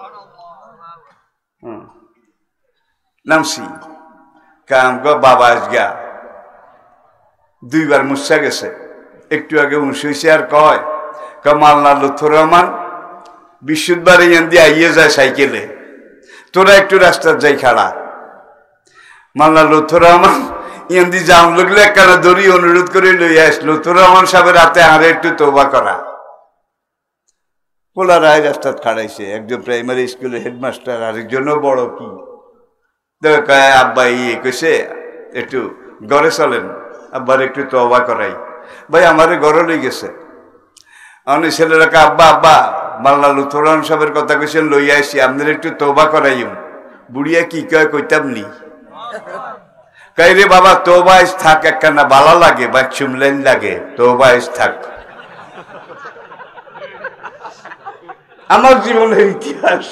হম নামছি, কাম গো বাবা আজগা দুইবার মুসা গেছে, একটু আগে উনশি হয়েছে, আর কয় মালনা লুৎফর রহমান বিশুদ্ধবার ইয়ান দিয়ে আইয়ে যায় সাইকেলে, তোরা একটু রাস্তার যাই খাড়া। মালনা লুৎফর রহমান ইয়ান দিয়ে জাম লাগলে একখানা দড়ি অনুরোধ করে লইয়া আস, লুৎফর রহমান সাহেবের হাতে আরে একটু তওবা করা। পোলা রায় রাস্তা খাড়াইছে, একজন প্রাইমারি স্কুলের হেডমাস্টার, আরেকজনও বড় কি কয় আব্বা ইয়ে কইছে একটু ঘরে চলেন, আব্বার একটু তওবা করাই। ভাই আমারে ঘরে লই গেছে, অনেক ছেলেরা কে আব্বা আব্বা মাল্লা লুৎফর রহমান সাহেবের কথা কইছেন লইয়া আসি, আপনার একটু তওবা করাইম। বুড়িয়া কি কয় কইতাম নি, কই রে বাবা তওবা ইস থাক, একখানা বালা লাগে বা চুমলেন লাগে, তওবা ইস থাক। আমার জীবনের ইতিহাস।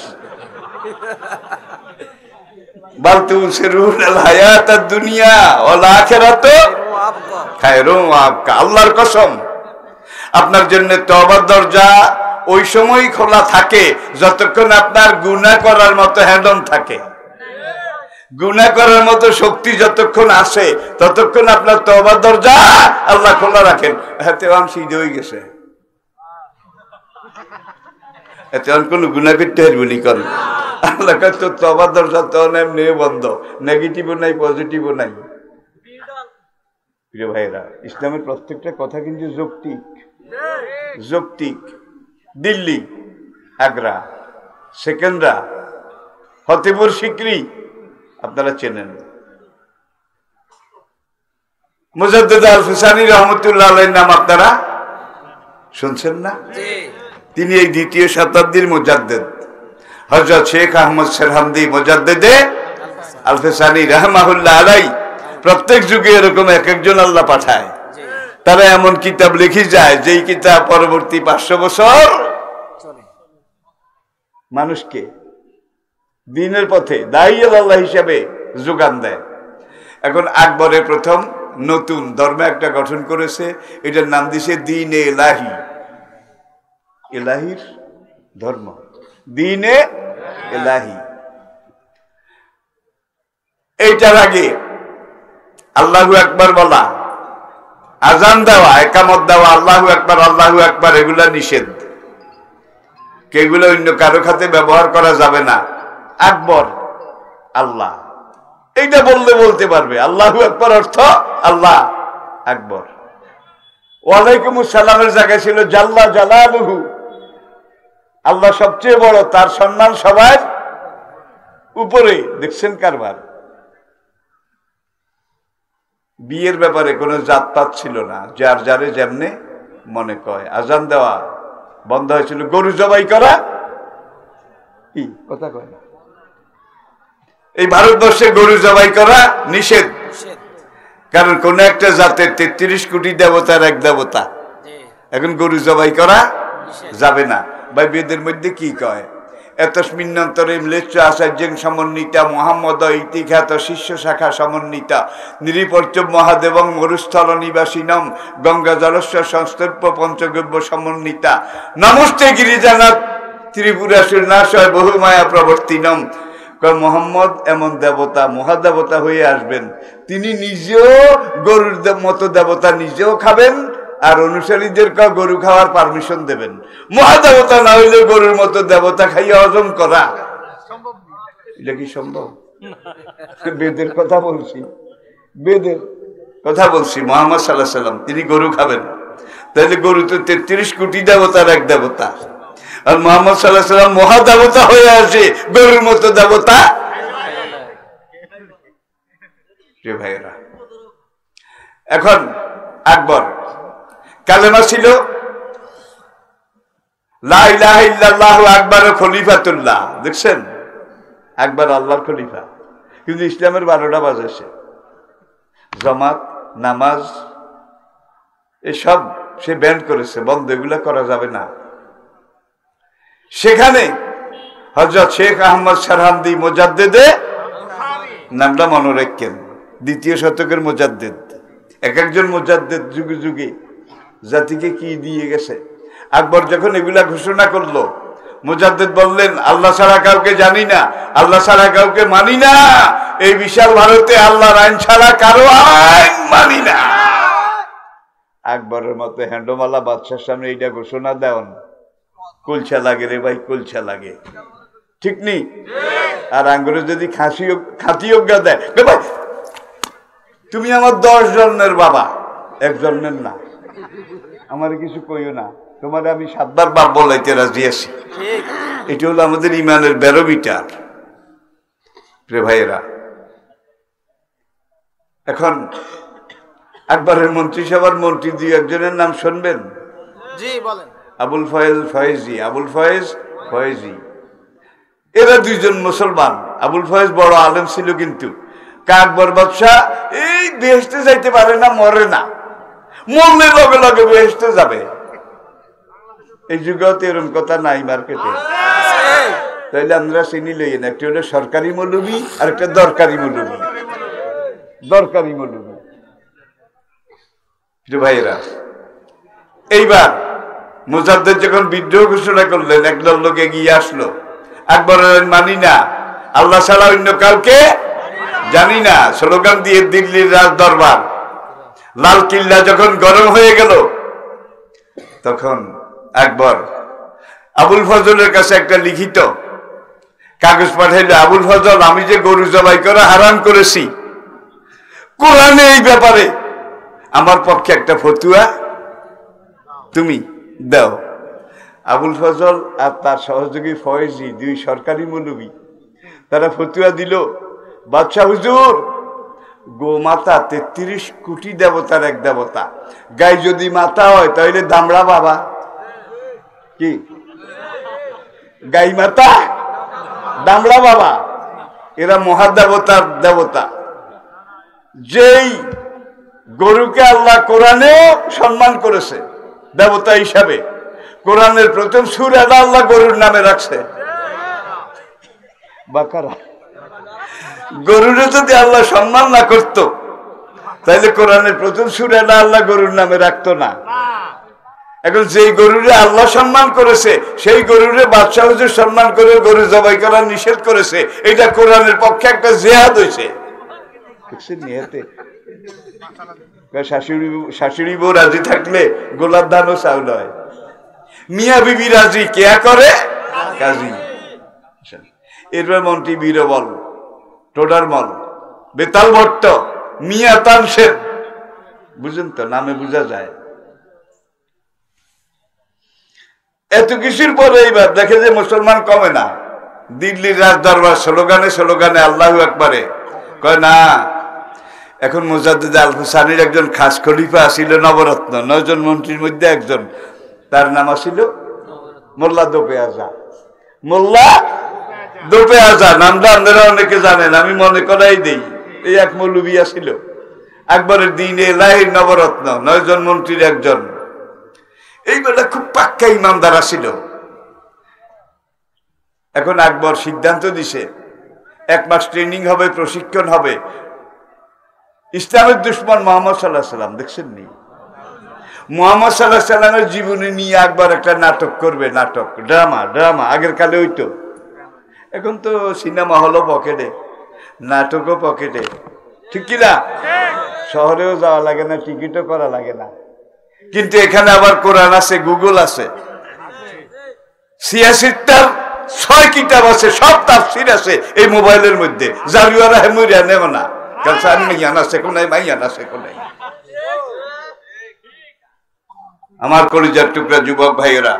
বালতু সিরুল হায়াত দুনিয়া ওয়াল আখিরাত খায়রুম ওয়াবকা। আল্লাহর কসম, আপনার জন্য তওবার দরজা ওই সময় খোলা থাকে যতক্ষণ আপনার গুনাহ করার মতো হ্যান্ডন থাকে। গুনাহ করার মতো শক্তি যতক্ষণ আসে ততক্ষণ আপনার তওবার দরজা আল্লাহ খোলা রাখেন। হাতে আংশি হয়ে গেছে, এতে কোনো গুনাহ করতে পারবি নি, কর আল্লাহ কাছে তো তওবার দরজা তো এমনি বন্ধ, নেগেটিভও নাই পজিটিভও নাই। প্রিয় ভাইরা, ইসলামের প্রত্যেকটা কথা কিন্তু যৌক্তিক, যৌক্তিক। দিল্লি, আগ্রা, সেকেন্দ্রা, ফতেপুর সিকরি আপনারা চেনেন। মুজাদ্দিদ আল ফিসানি রহমতুল্লাহ আলাইহির নাম আপনারা শুনছেন না? তিনি এই দ্বিতীয় শতাব্দীর মুজাদ্দিদ হযরত শেখ আহমদ সেরহামদি মুজাদ্দিদে আল ফিসানি রাহমাহুল্লাহ আলাইহি। প্রত্যেক যুগে এরকম এক একজন আল্লাহ পাঠায়, তারা এমন কিতাব লিখে যায় যেই কিতাব পরবর্তী পাঁচশো বছর মানুষকে দ্বীনের পথে দায়ী আল্লাহ হিসাবে যোগান দেয়। এখন আকবরের প্রথম নতুন ধর্ম একটা গঠন করেছে, এটার নাম দিয়েছে দ্বীনে ইলাহি, ইলাহির ধর্ম, দ্বীনে ইলাহি। এইটার আগে আল্লাহু আকবার বলা, আজান দেওয়া, একামত দেওয়া, আল্লাহু আকবার আল্লাহু আকবার এগুলা নিষেধ, এগুলো অন্য কারো খাতে ব্যবহার করা যাবে না। আকবর আল্লাহ, এইটা বললে বলতে পারবে আল্লাহু আকবার অর্থ আল্লাহ আকবর। ওয়ালাইকুম আসসালামের জায়গায় ছিল জাল্লা জালালুহু, আল্লাহ সবচেয়ে বড়, তার সম্মান সবার উপরে। দেখছেন কারবার। বিয়ের ব্যাপারে কোনো জাতপাত ছিল না, যার যারে যেমনে মনে কয়। আজান দেওয়া বন্ধ হয়েছিল, গরু জবাই করা কি কথা কয় না, এই ভারতবর্ষে গরু জবাই করা নিষেধ, কারণ কোন একটা জাতের তেত্রিশ কোটি দেবতার এক দেবতা, এখন গরু জবাই করা যাবে না। ভাই বেদের মধ্যে কি কয়, এতস্মিন্নন্তরে ম্লেচ্ছ আচার্যেন সমন্বিতা মোহাম্মদ ইতিখ্যাত শিষ্য শাখা সমন্বিতা নিরিপর্য মহাদেবং মরুস্থল নিবাসিনম গঙ্গা জলস্ব সংস্তর্প পঞ্চগব্য সমন্বিতা নমস্তে গিরিজানাথ ত্রিপুরাসুর নাশয় বহুমায়া প্রবর্তিনম। মোহাম্মদ এমন দেবতা, মহাদেবতা হয়ে আসবেন, তিনি নিজেও গরুর মতো দেবতা, নিজেও খাবেন আর অনুসারীদের গরু খাওয়ার পারমিশন দেবেন। মহাদেবতা না হইলে গরুর মতো দেবতা খাইয়া হজম করা, এটা কি সম্ভব? বেদের কথা বলছি, বেদের কথা বলছি। মুহাম্মদ সাল্লাল্লাহু আলাইহি সাল্লাম তিনি গরু খাবেন, তাহলে গরু তো তেত্রিশ কোটি দেবতার এক দেবতা, আর মুহাম্মদ সাল্লাল্লাহু আলাইহি সাল্লাম মহাদেবতা হয়ে আছে, গরুর মতো দেবতা। ভাইয়েরা, এখন আকবর কালেমা ছিল লা ইলাহা ইল্লাল্লাহু আকবার খলিফাতুল্লাহ। দেখছেন, আকবর আল্লাহর খলিফা, কিন্তু ইসলামের বারোটা বাজেছে। জামাত, নামাজ এসব সে ব্যান করেছে, বন্ধ, এগুলা করা যাবে না। সেখানে হযরত শেখ আহমদ সারহামদি মুজাদ্দিদে নামটা মনে রাখেন, দ্বিতীয় শতকের মুজাদ্দিদ। এক একজন মুজাদ্দিদ যুগে যুগে জাতিকে কি দিয়ে গেছে। আকবর যখন এগুলা ঘোষণা করলো, মুজাদ্দিদ বললেন আল্লাহ ছাড়া কাউকে জানি না, আল্লাহ ছাড়া কাউকে মানি না, এই বিশাল ভারতে আল্লাহর আইন ছাড়া কারো আইন মানি না। আকবরের মতো হ্যান্ডমালা বাদশার সামনে এইটা ঘোষণা দেওয়ান কুলছা লাগে রে ভাই, কুলছা লাগে, ঠিক নেই? আর আঙ্গুরে যদি খাসি খাতি অজ্ঞা দেয়, ভাই তুমি আমার দশ জন্মের বাবা, এক জন্মের না, আমার কিছু কইও না, তোমার আমি সাতবার বাপ বলাইতে রাজি আছি। এটা হলো আমাদের ইমানের ব্যারোমিটার রে ভাইয়েরা। এখন আকবরের মন্ত্রিসভার মন্ত্রী দুই একজনের নাম শুনবেন। জি বলেন। আবুল ফয়েজ ফয়েজি, আবুল ফয়েজ ফয়েজি, এরা দুইজন মুসলমান। আবুল ফয়েজ বড় আলেম ছিল, কিন্তু আকবর বাদশাহ এই বেহেশতে যাইতে পারে না, মরে না, মরলে লগে লগে বেহেশতে যাবে। এই যুগেও তো এরকম কথা নাই মার্কেটে। তাইলে আমরা চিনি লইয়েন, একটা হলো সরকারি মৌলবি আর একটা দরকারি মৌলবি। দরকারি মৌলবি ভাইরা। এইবার মুজাদ্দিদ যখন বিদ্রোহ ঘোষণা করলেন, একদল লোক এগিয়ে আসলো। আকবর মানি না, আল্লাহ ছাড়া অন্য কাউকে জানি না, স্লোগান দিয়ে দিল্লির রাজ দরবার লাল কিল্লা যখন গরম হয়ে গেল, তখন আকবর আবুল ফজলের কাছে একটা লিখিত কাগজ পাঠাইল। আবুল ফজল, আমি যে গরু জবাই করা হারাম করেছি, কোরআনে এই ব্যাপারে আমার পক্ষে একটা ফতুয়া তুমি দাও। আবুল ফজল আর তার সহযোগী ফয়েজি, দুই সরকারি মৌলবি, তারা ফতুয়া দিল, বাদশাহ হুজুর, গোমাতা তেত্রিশ কোটি দেবতার এক দেবতা, গাই যদি মাতা হয় তাহলে দামড়া বাবা কি, গাই মাতা দামড়া বাবা, এরা মহাদেবতার দেবতা। যেই গরুকে আল্লাহ কোরআনেও সম্মান করেছে দেবতা হিসাবে, কোরআনের প্রথম সূরা আল্লাহ গরুর নামে রাখছে বাকারা। গরুরে যদি আল্লাহ সম্মান না করত, তাহলে কোরআনের প্রথম সূরা আল্লাহ গরুর নামে রাখতো না। এখন যেই গরুরে আল্লাহ সম্মান করেছে, সেই গরুরে বাদশাহ হুজুর সম্মান করে গরু জবাই করা নিষেধ করেছে, এটা কোরআনের পক্ষে একটা জিহাদ হয়েছে। শাশুড়ি শাশুড়ি বউ রাজি থাকলে গোলাপ ধানও চাউল হয়। মিয়া বিবি রাজি, কেয়া করে কাজী। এরপর মন্ত্রী বীরবল, টোডারমল, বেতাল ভট্ট, মিয়া তানসেন, বুঝেন তো, নামে বোঝা যায়। এত কিছুর পরে এইবার দেখে যে মুসলমান কমে না। দিল্লির রাজ দরবার স্লোগানে স্লোগানে আল্লাহু আকবারে কয় না। এখন মুজাদ্দিদ আল হুসানির একজন খাস খলিফা ছিল, নবরত্ন, নয়জন মন্ত্রীর মধ্যে একজন, তার নাম ছিল মোল্লা দোপে আজা। মোল্লা দোপে আজা নামটা আপনারা অনেকে জানেন, আমি মনে করাই দিই। এই এক মৌলবিয়া ছিল আকবরের দিনে লাহির নবরত্ন, নয়জন মন্ত্রীর একজন। এইগুলা খুব পাক্কা ইমানদার ছিল। এখন আকবর সিদ্ধান্ত দিছে এক মাস ট্রেনিং হবে, প্রশিক্ষণ হবে। ইসলামের দুশ্মন মোহাম্মদ সাল্লাহ সাল্লাম, দেখছেন নি, মোহাম্মদ সাল্লাহ সাল্লামের জীবনী নিয়ে আকবর একটা নাটক করবে, নাটক, ড্রামা। ড্রামা আগের কালে হইতো, এখন তো সিনেমা হলও পকেটে, নাটকও পকেটে, ঠিক কিনা? শহরেও যাওয়া লাগে না, টিকিটও করা লাগে না। কিন্তু এখানে আবার কোরআন আছে, গুগল আছে, ছিয়াশিটার ছয় কিতাব আছে, সব তাফসীর আছে এই মোবাইলের মধ্যে। জারিওয়ারা হেমুরিয়া নেও না, কালসান মাইয়ানা শেখো নাই, মাইয়ানা শেখো নাই। আমার কলিজার টুকরা যুবক ভাইয়েরা,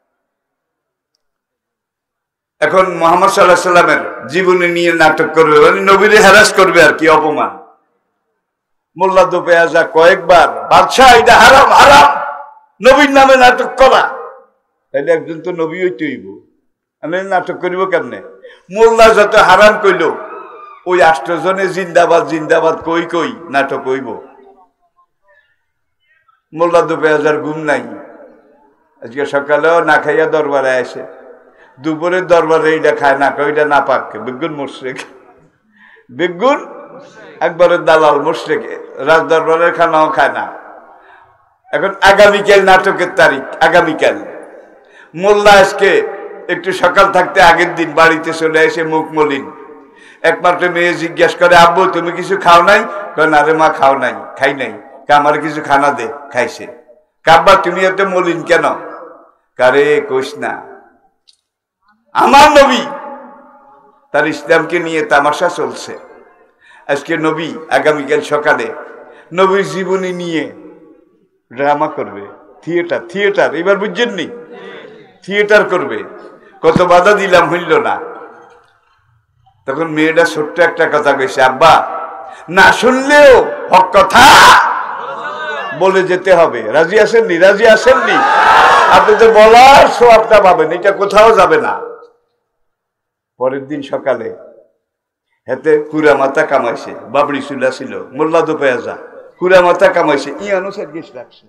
এখন মুহাম্মদ সাল্লাল্লাহু আলাইহি সাল্লামের জীবনী নিয়ে নাটক করবে, মানে নবীরে হ্যারাস করবে আর কি, অপমান। মোল্লা দোপে আজা কয়েকবার, বাদশাহ এটা হারাম, হারাম, নবীর নামে নাটক করা, তাইলে একজন তো নবী হইতে হইব, আমি নাটক করিব কেমনে? মোল্লা যত হারাম কইল, ওই আষ্টজনে জিন্দাবাদ জিন্দাবাদ কই কই নাটক হইব। মোল্লা দুপেয়াজার ঘুম নাই, আজকে সকালেও না খাইয়া দরবারে আসে, দুপুরের দরবারে এইটা খায় না, ওইটা না পাক, বেগুন মুশরিক, বেগুন একবারের দালাল মুশরিক, রাজ দরবারের খানাও খায় না। এখন আগামীকাল নাটকের তারিখ, আগামীকাল মোল্লা আজকে একটু সকাল থাকতে আগের দিন বাড়িতে চলে এসে মুখ মলিন, একমাত্র মেয়ে জিজ্ঞেস করে আব্বু তুমি কিছু খাও নাই? কয় না রে মা খাও নাই, খাই নাই। আমার কিছু খানা দে, খাইছে। কাব্বা তুমি এত মলিন কেন? কারে কইস না, আমার নবী তার ইসলামকে নিয়ে তামাশা চলছে। আজকে নবী আগামীকাল সকালে নবীর জীবনী নিয়ে ড্রামা করবে, থিয়েটার থিয়েটার এবার বুঝছেন নি, থিয়েটার করবে। কত বাধা দিলাম, হইল না। তখন মেয়েটা ছোট্ট একটা কথা কইছে, আব্বা না শুনলেও হক কথা বলে যেতে হবে। রাজি আসেননি? রাজি আসেননি? আপনি তো বলার সওয়াবটা পাবেন, এটা কোথাও যাবে না। পরের দিন সকালে হেতে কুড়া মাথা কামাইছে, বাবড়ি চুলা ছিল, মোল্লা দুপেয়াজা কুড়া মাথা কামাইছে, ইয়ানো সার্গিস রাখছে,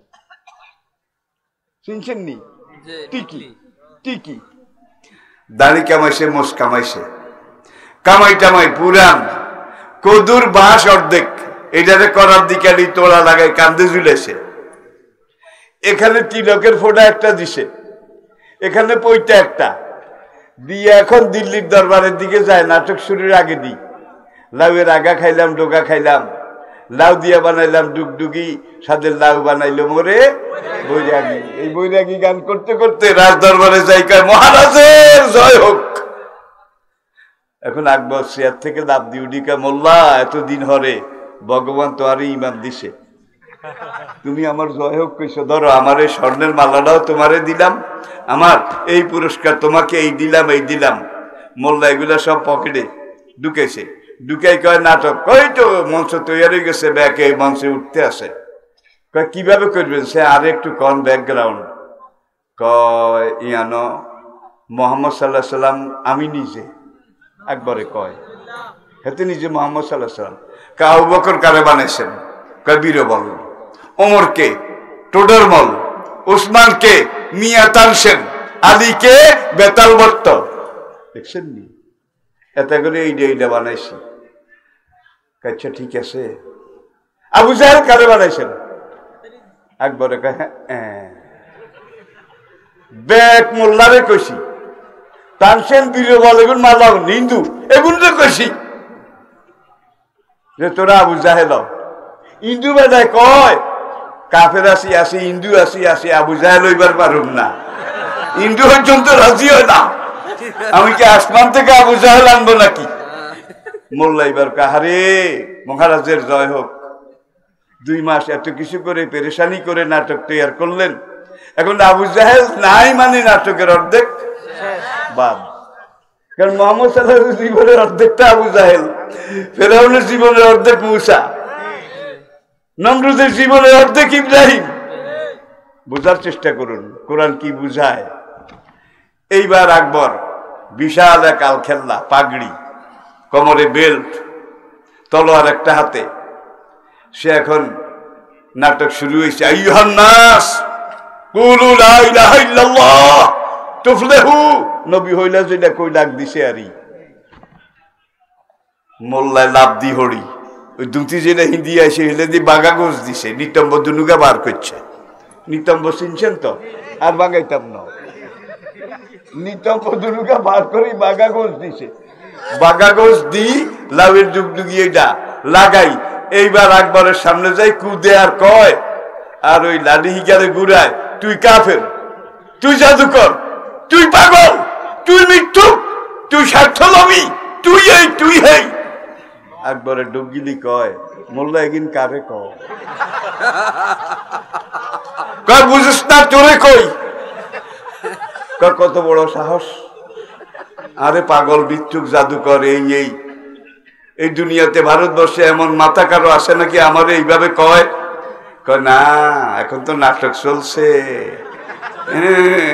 শুনছেন নি? টিকি টিকি দাড়ি কামাইছে, মোষ কামাইছে, কামাই টামাই পুরান কদুর বাঁশ অর্ধেক, এটারে করার দিকে তোলা লাগাই কান্দে ঝুলেছে। এখানে তিলকের ফোঁটা একটা দিছে, এখানে পইটা একটা দিয়ে এখন দিল্লির দরবারের দিকে যায়। নাটক শুরুর আগে দিই লাউয়ের আগা খাইলাম, ডোকা খাইলাম, লাউ দিয়া বানাইলাম ডুগডুগি, সাদের লাউ বানাইলো মোরে বৈরাগী। এই বৈরাগী গান করতে করতে রাজ দরবারে যাই, কয় মহারাজের জয় হোক। এখন আকবর চেয়ার থেকে লাভ দি উডিকা, মোল্লা এতদিন হরে ভগবান তো আরই ইমান দিছে, তুমি আমার জয় হোক কইছো, ধরো আমার এই স্বর্ণের মালাটাও তোমারে দিলাম, আমার এই পুরস্কার তোমাকে এই দিলাম, এই দিলাম। মোল্লা এগুলা সব পকেটে ঢুকেছে, ঢুকাই কয় নাটক, কই তো মঞ্চ তৈরি হয়ে গেছে, ব্যাকে মঞ্চে উঠতে আসে। কয় কিভাবে করবেন? সে আর একটু কন ব্যাকগ্রাউন্ড। কয় ইয়ানো মোহাম্মদ সাল্লাহ সাল্লাম আমি নিজে, একবারে কয় হেতে নিজে মোহাম্মদ সাল্লাহ সাল্লাম। কয় আবু বকর কারে বানাইছেন? কয় বীরবল। ওমরকে টোডরমল, ওসমানকে মিয়া তানসেন, আলীকে বেতাল বট্ট, দেখছেন নি? এত করে এইটা এইটা বানাইছি। আচ্ছা ঠিক আছে। আবু জাহেল কারে বানাইছেন? একবারে কয় হ্যাঁ। বেক মোল্লারে কইছি, তানসেন বীরবল এগুন মারলাম হিন্দু, এগুন তো কইছি যে তোরা আবু জাহেল। হিন্দু বেদায় কয় কাফের আসি আসি, হিন্দু আসি আসি, আবু জাহেল হইবার পারুম না, হিন্দু পর্যন্ত রাজি হয় না, আমি কি আসমান থেকে আবু জাহেল আনবো নাকি? মোল্লা এবার কাহারে মহারাজের জয় হোক। দুই মাস এত কিছু করে পেরেশানি করে নাটক তৈরি করলেন, এখন আবু জাহেল নাই মানে নাটকের অর্ধেক বাদ। কারণ মোহাম্মদ সাল্লাল্লাহু আলাইহি জীবনের অর্ধেকটা আবু জাহেল, ফেরাউনের জীবনের অর্ধেক মূসা, নমরুদের জীবনের অর্ধেক ইব্রাহিম। বোঝার চেষ্টা করুন কোরআন কি বুঝায়। এইবার আকবর বিশাল এক আলখেল্লা, পাগড়ি, কোমরে বেল্ট, তলোয়ার একটা হাতে, সে এখন নাটক শুরু হয়েছে। আইয়ুহান নাস কুলু লা ইলাহা ইল্লাল্লাহ তুফলিহু, নবী হইলা যেটা কই ডাক দিছে আরই। মোল্লায় লাভ দি হড়ি, ওই দুটি যেটা হিন্দি আসে হেলে দিয়ে বাগা গোস দিছে, নিতম্ব দুনুগা বার করছে। নিতম্ব চিনছেন তো? আর বাগাইতাম না, নিতম্ব দুনুগা বার করে বাগা গোস দিছে। বাগা গোস দি লাউয়ের ডুগডুগি এটা লাগাই। এইবার আকবরের সামনে যাই, কুদে আর কয়, আর ওই লাডি হিগারে ঘুরায়, তুই কাফের, তুই জাদুকর, তুই পাগল, তুই মৃত্যু, তুই স্বার্থলোভী, তুই এই তুই এই। আকবরের ডুগিলি কয়, মোল্লা এগিন কারে কয়? কয় বুঝিস না তোরে কই? কয় কত বড় সাহস! আরে পাগল, বিচ্ছুক, জাদুকর, এই এই এই দুনিয়াতে ভারতবর্ষে এমন মাথা কারো আসে নাকি আমার এইভাবে কয়? কয় না, এখন তো নাটক চলছে।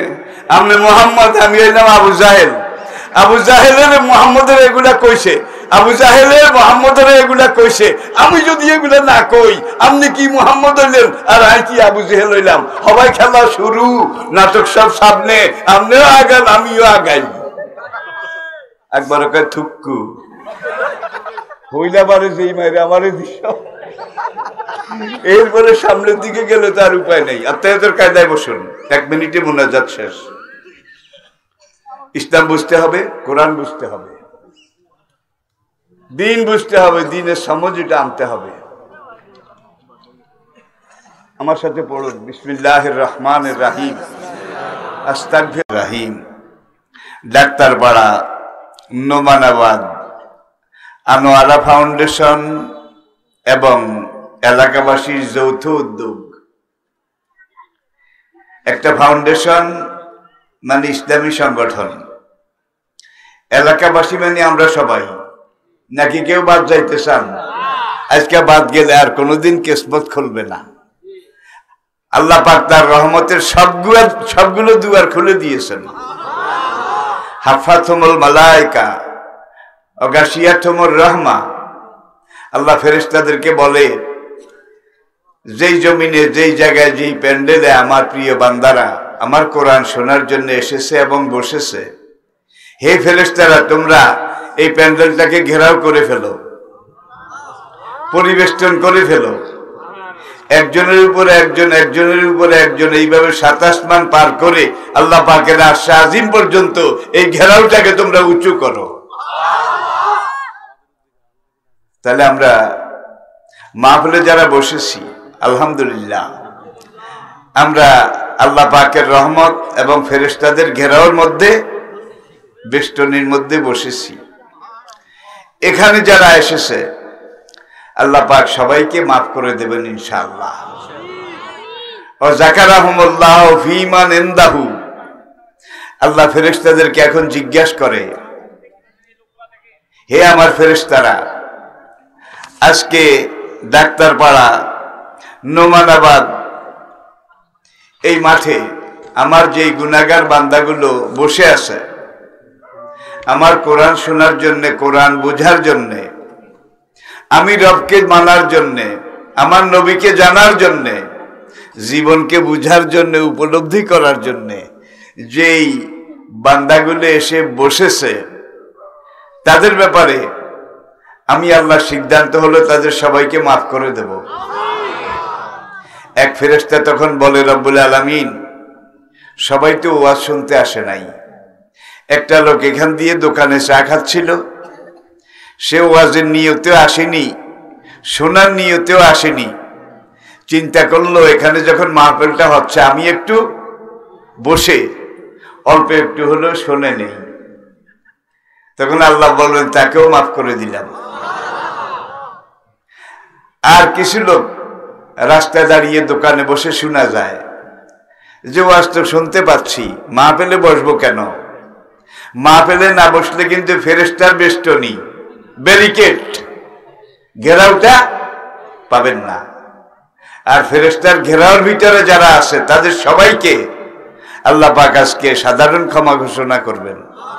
আমি মোহাম্মদ, আমি এলাম আবু জাহেল। আবু জাহেলের মোহাম্মদের এগুলা কইছে, আবু জাহেলের মুহাম্মদের এগুলা কইছে, আমি যদি এগুলা না কই আপনি কি মুহাম্মদ হইলেন আর আমি কি আবু জাহেল হইলাম? সবাই খেলা শুরু, নাটক সব সামনে, আপনিও আগান আমিও আগাই। একবার ওকে থুক্কু হইলা বারে যেই মাইরে আমারে দিস, এরপরে সামনের দিকে গেলে তার উপায় নেই। আত্মায়তের কায়দায় বসুন, এক মিনিটে মুনাজাত শেষ। ইসলাম বুঝতে হবে, কোরআন বুঝতে হবে, দিন বুঝতে হবে, দিনের সমঝটা আনতে হবে। আমার সাথে পড়ুন, বিসমিল্লাহির রহমানির রহিম, আস্তাগফির রহিম। ডাক্তারপাড়া, নোমানাবাদ, আনোয়ারা ফাউন্ডেশন এবং এলাকাবাসীর যৌথ উদ্যোগ। একটা ফাউন্ডেশন মানে ইসলামী সংগঠন, এলাকাবাসী মানে আমরা সবাই। নাকি কেউ বাদ যাইতে চান? আজকে বাদ গেলে আর কোনোদিন কিসমত খুলবে না। আল্লাহ পাক তার রহমতের সবগুলো সবগুলো দুয়ার খুলে দিয়েছেন। হাফাতুমুল মালায়েকা ওয়া গাশিয়াতুমুর রহমা। আল্লাহ ফেরেশতাদেরকে বলে, যেই জমিনে, যেই জায়গায়, যেই প্যান্ডেলে আমার প্রিয় বান্দারা আমার কোরআন শোনার জন্য এসেছে এবং বসেছে, হে ফেরেশতারা তোমরা এই প্যান্ডেলটাকে ঘেরাও করে ফেলো, পরিবেষ্টন করে ফেলো। একজনের উপরে একজন, একজনের উপরে একজন, এইভাবে সাত আসমান পার করে আল্লাহ পাকের আরশ আজিম পর্যন্ত এই ঘেরাওটাকে তোমরা উঁচু করো। তাহলে আমরা মাহফিলে যারা বসেছি, আলহামদুলিল্লাহ আমরা আল্লাহ পাকের রহমত এবং ফেরেশতাদের ঘেরাওর মধ্যে, বেষ্টনীর মধ্যে বসেছি। এখানে যারা এসেছে আল্লাহ পাক সবাইকে মাফ করে দেবেন ইনশাআল্লাহ। ও যাকারাহুমুল্লাহ ফীমান ইনদাহু। আল্লাহ ফেরেশতাদেরকে এখন জিজ্ঞাসা করে, হে আমার ফেরেশতারা, আজকে ডাক্তারপাড়া, নোমানাবাদ এই মাঠে আমার যেই গুনাহগার বান্দাগুলো বসে আছে, আমার কোরআন শোনার জন্যে, কোরআন বোঝার জন্যে, আমি রবকে মানার জন্যে, আমার নবীকে জানার জন্যে, জীবনকে বুঝার জন্যে, উপলব্ধি করার জন্যে যেই বান্দাগুলো এসে বসেছে, তাদের ব্যাপারে আমি আল্লাহর সিদ্ধান্ত হলো তাদের সবাইকে মাফ করে দেব। এক ফেরেশতা তখন বলে, রব্বুল আলামিন, সবাই তো ওয়াজ শুনতে আসে নাই। একটা লোক এখান দিয়ে দোকানে চা খাচ্ছিল, সে ওয়াজের নিয়তেও আসেনি, শোনার নিয়তেও আসেনি। চিন্তা করলো এখানে যখন মাহফিলটা হচ্ছে, আমি একটু বসে অল্প একটু হলেও শুনে নেই। তখন আল্লাহ বললেন, তাকেও মাফ করে দিলাম। আর কিছু লোক রাস্তায় দাঁড়িয়ে দোকানে বসে শোনা যায় যে ওয়াজ তো শুনতে পাচ্ছি, মাহফিলে বসবো কেন? মাহফিলে না বসলে কিন্তু ফেরেশতার বেষ্টনী, ব্যারিকেড, ঘেরাওটা পাবেন না। আর ফেরেশতার ঘেরাওর ভিতরে যারা আছে তাদের সবাইকে আল্লাহ পাক আজকে সাধারণ ক্ষমা ঘোষণা করবেন।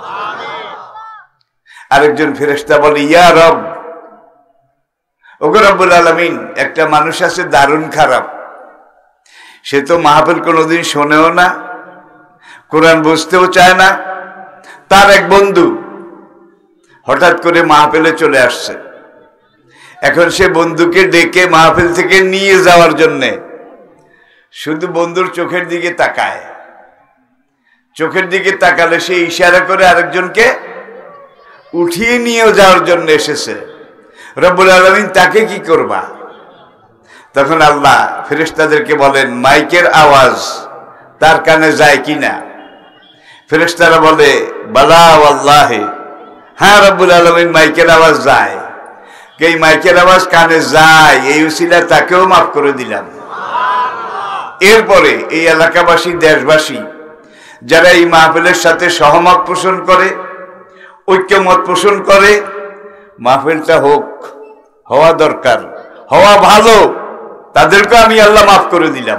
আরেকজন ফেরেশতা বলে, ইয়া রব, ওগো রব্বুল আলামিন, একটা মানুষ আছে দারুণ খারাপ, সে তো মাহফিল কোনোদিন শোনেও না, কোরআন বুঝতেও চায় না। তার এক বন্ধু হঠাৎ করে মাহফিলে চলে আসছে। এখন সে বন্ধুকে ডেকে মাহফিল থেকে নিয়ে যাওয়ার জন্যে শুধু বন্ধুর চোখের দিকে তাকায়। চোখের দিকে তাকালে সে ইশারা করে আরেকজনকে উঠিয়ে নিয়ে যাওয়ার জন্য এসেছে। রব্বুল আলামিন, তাকে কি করবা? তখন আল্লাহ ফেরেশতাদেরকে বলেন, মাইকের আওয়াজ তার কানে যায় কিনা? ফেরেশতারা বলে, বালা ওয়াল্লাহি, হ্যাঁ রব্বুল আলামিন, মাইকের আওয়াজ যায়। এই মাইকের আওয়াজ কানে যায়, এই উসিলা তাকেও মাফ করে দিলাম। এরপরে এই এলাকাবাসী, দেশবাসী যারা এই মাহফিলের সাথে সহমত পোষণ করে, ঐক্যমত পোষণ করে, মাহফিলটা হোক, হওয়া দরকার, হওয়া ভালো, তাদেরকে আমি আল্লাহ মাফ করে দিলাম।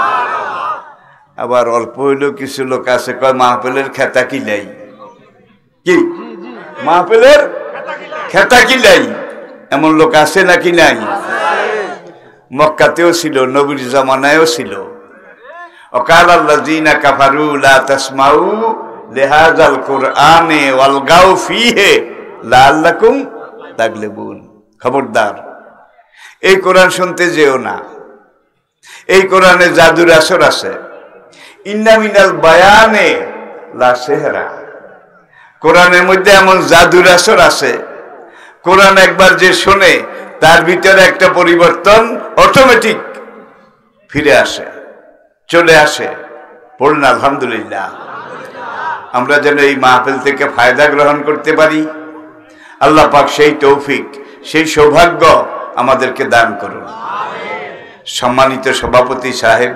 আবার অল্প হইলেও কিছু লোক আছে কয় মাহফিলের খেতা কি নাই, কি মাহফিলের খেতা কিলাই এমন লোক আছে নাকি নাই? মক্কাতেও ছিল, নবীর জামানায়ও ছিল। ওয়াকাল আল্লাযীনা কাফারু লা তাসমাউ লিহাযাল কুরআনি ওয়ালগাউ ফীহি লাআল্লাকুম তাগলিবুন। খবরদার, এই কোরআন শুনতে যেও না। এই কোরআনে জাদুর আসর আছে। ইন্না মিনাল বায়ানে লা সিহরা, কোরআনের মধ্যে এমন জাদুর আসর আছে, কোরআন একবার যে শোনে তার ভিতরে একটা পরিবর্তন অটোমেটিক ফিরে আসে, চলে আসে। পড়ুন আলহামদুলিল্লাহ। আমরা যেন এই মাহফিল থেকে ফায়দা গ্রহণ করতে পারি, আল্লাহ পাক সেই তৌফিক, সেই সৌভাগ্য আমাদেরকে দান করুন। সম্মানিত সভাপতি সাহেব,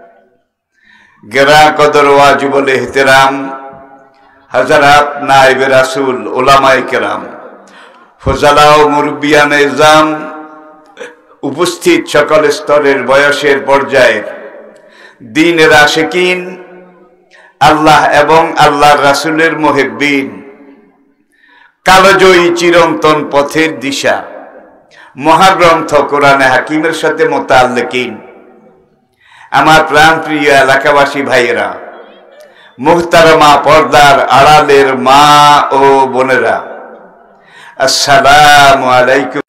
গেরা কদর ওয়াজিবুল ইহতিরাম হাজারাত নায়েবে রাসূল, উলামায়ে কেরাম, ফজলা ও মুরব্বিয়ান ইজাম, উপস্থিত সকল স্তরের বয়সের পর্যায়ের দ্বীনের আশিকিন, আল্লাহ এবং আল্লাহর রাসূলের মুহিব্বিন, কালজয়ী চিরন্তন পথের দিশা মহাগ্রন্থ কোরআনে হাকিমের সাথে মোতাল্লিকিন, আমার প্রাণপ্রিয় এলাকাবাসী ভাইয়েরা, মুহতারামা পর্দার আড়ালের মা ও বোনেরা, আসসালামু আলাইকুম।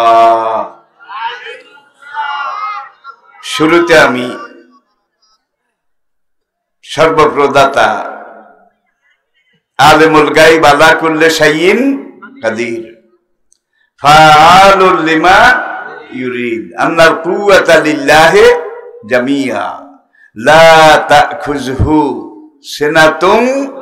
শুরুতে আমি সর্বপ্রদাতা আলিমুল গায়ব আলা কুল্লি শাইইন কাদির ফাআলুল লিমা ইউরিদ আন্নাল কুওয়াতা লিল্লাহি জামিআ লা তাখুযহু সিনাতুন।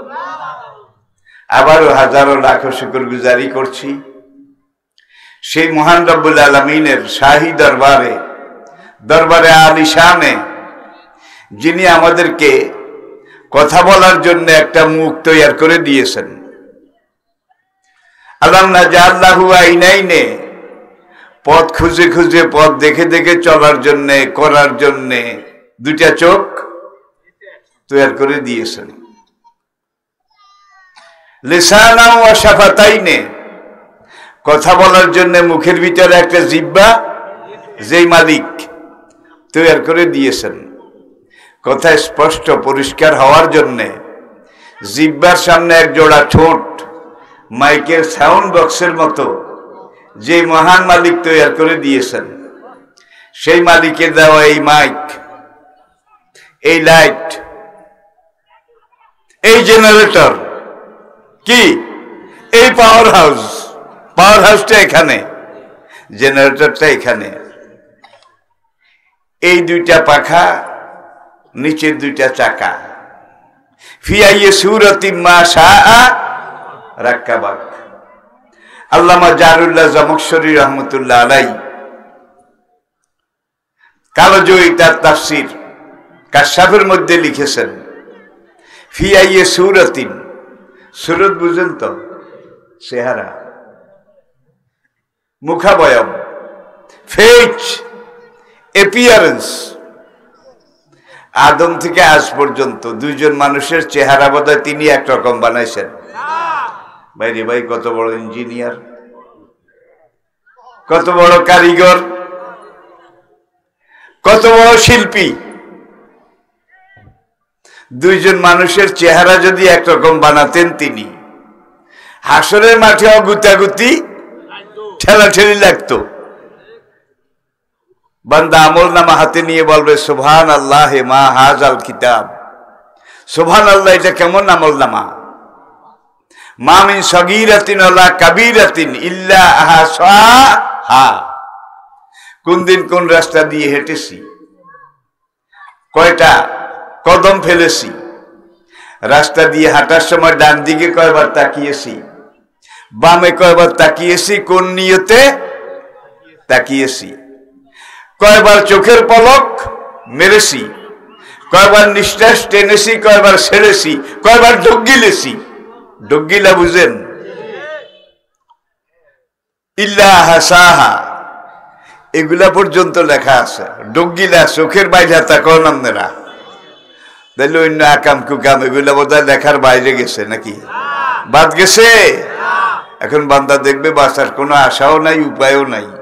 আবারও হাজারো লাখ শুকর গুজারি করছি সেই মহান রব্বুল আলামিনের শাহী দরবারে, দরবারে আলিশানে, যিনি আমাদেরকে কথা বলার জন্য একটা মুখ তৈরি করে দিয়েছেন। আলাম নাজআল লাহু আইনাইনে, পথ খুঁজে খুঁজে পথ দেখে দেখে চলার জন্য, করার জন্য দুইটা চোখ তৈরি করে দিয়েছেন। লিসানা ওয়া শাফাতাইনে, কথা বলার জন্য মুখের ভিতরে একটা জিহ্বা যেই মালিক তৈরি করে দিয়েছেন। কথা স্পষ্ট পরিষ্কার হওয়ার জন্য জিহ্বার সামনে এক জোড়া ঠোঁট মাইকের সাউন্ড বক্সের মতো যে মহান মালিক তৈরি করে দিয়েছেন, সেই মালিকের দেওয়া এই মাইক, এই লাইট, এই জেনারেটর, কি এই পাওয়ার হাউস, পাওয়ার হাউসটা এখানে, জেনারেটরটা এখানে, এই দুইটা পাখা, নিচের দুইটা চাকা, ফিয়াইয়ে সুরতিম মা শাআ রাক্কাবাক। আল্লামা জারুল্লাহ জামখশরী রহমতুল্লাহ আলাই কালজয়ী তার তাফসির কাশফের মধ্যে লিখেছেন, ফিয়াইয়ে সুরতিন, সুরত বুঝেন তো, চেহারা, মুখাবয়ব, ফেস, অ্যাপিয়ারেন্স। আদম থেকে আজ পর্যন্ত দুইজন মানুষের চেহারা বোধহয় তিনি একরকম বানাইছেন। ভাই রে ভাই, কত বড় ইঞ্জিনিয়ার, কত বড় কারিগর, কত বড় শিল্পী। দুইজন মানুষের চেহারা যদি একরকম বানাতেন তিনি, হাসরের মাঠে অগুতাগুতি ঠেলাঠেলি লাগতো। বান্দা আমল নামা হাতে নিয়ে বলবে সুবহান আল্লাহ মা হাজাল কিতাব, সুবহান আল্লাহ, এটা কেমন আমল নামা। মা মিন সগীরাতিন ওয়ালা কাবীরাতিন ইল্লা আহসাহা। কোন দিন কোন রাস্তা দিয়ে হেঁটেছি, কয়টা কদম ফেলেছি, রাস্তা দিয়ে হাঁটার সময় ডান দিকে কয়বার তাকিয়েছি, বামে কয়বার তাকিয়েছি, কোন নিয়তে তাকিয়েছি, কয়বার চোখের পলক মেরেছি, কয়বার নিঃশ্বাস টেনেছি, কয়বার ছেড়েছি, কয়বার ঢোক গিলেছি। ঢোক গিলা বুঝেন? ইল্লা হাসাহা, এগুলা পর্যন্ত লেখা আছে। ঢোক গিলা চোখের বাইরে তাকাও নামেরা, তাহলে অন্য আকাম কুকাম এগুলা বোধহয় লেখার বাইরে গেছে নাকি, বাদ গেছে। এখন বান্দা দেখবে বাঁচার কোনো আশাও নাই, উপায়ও নাই।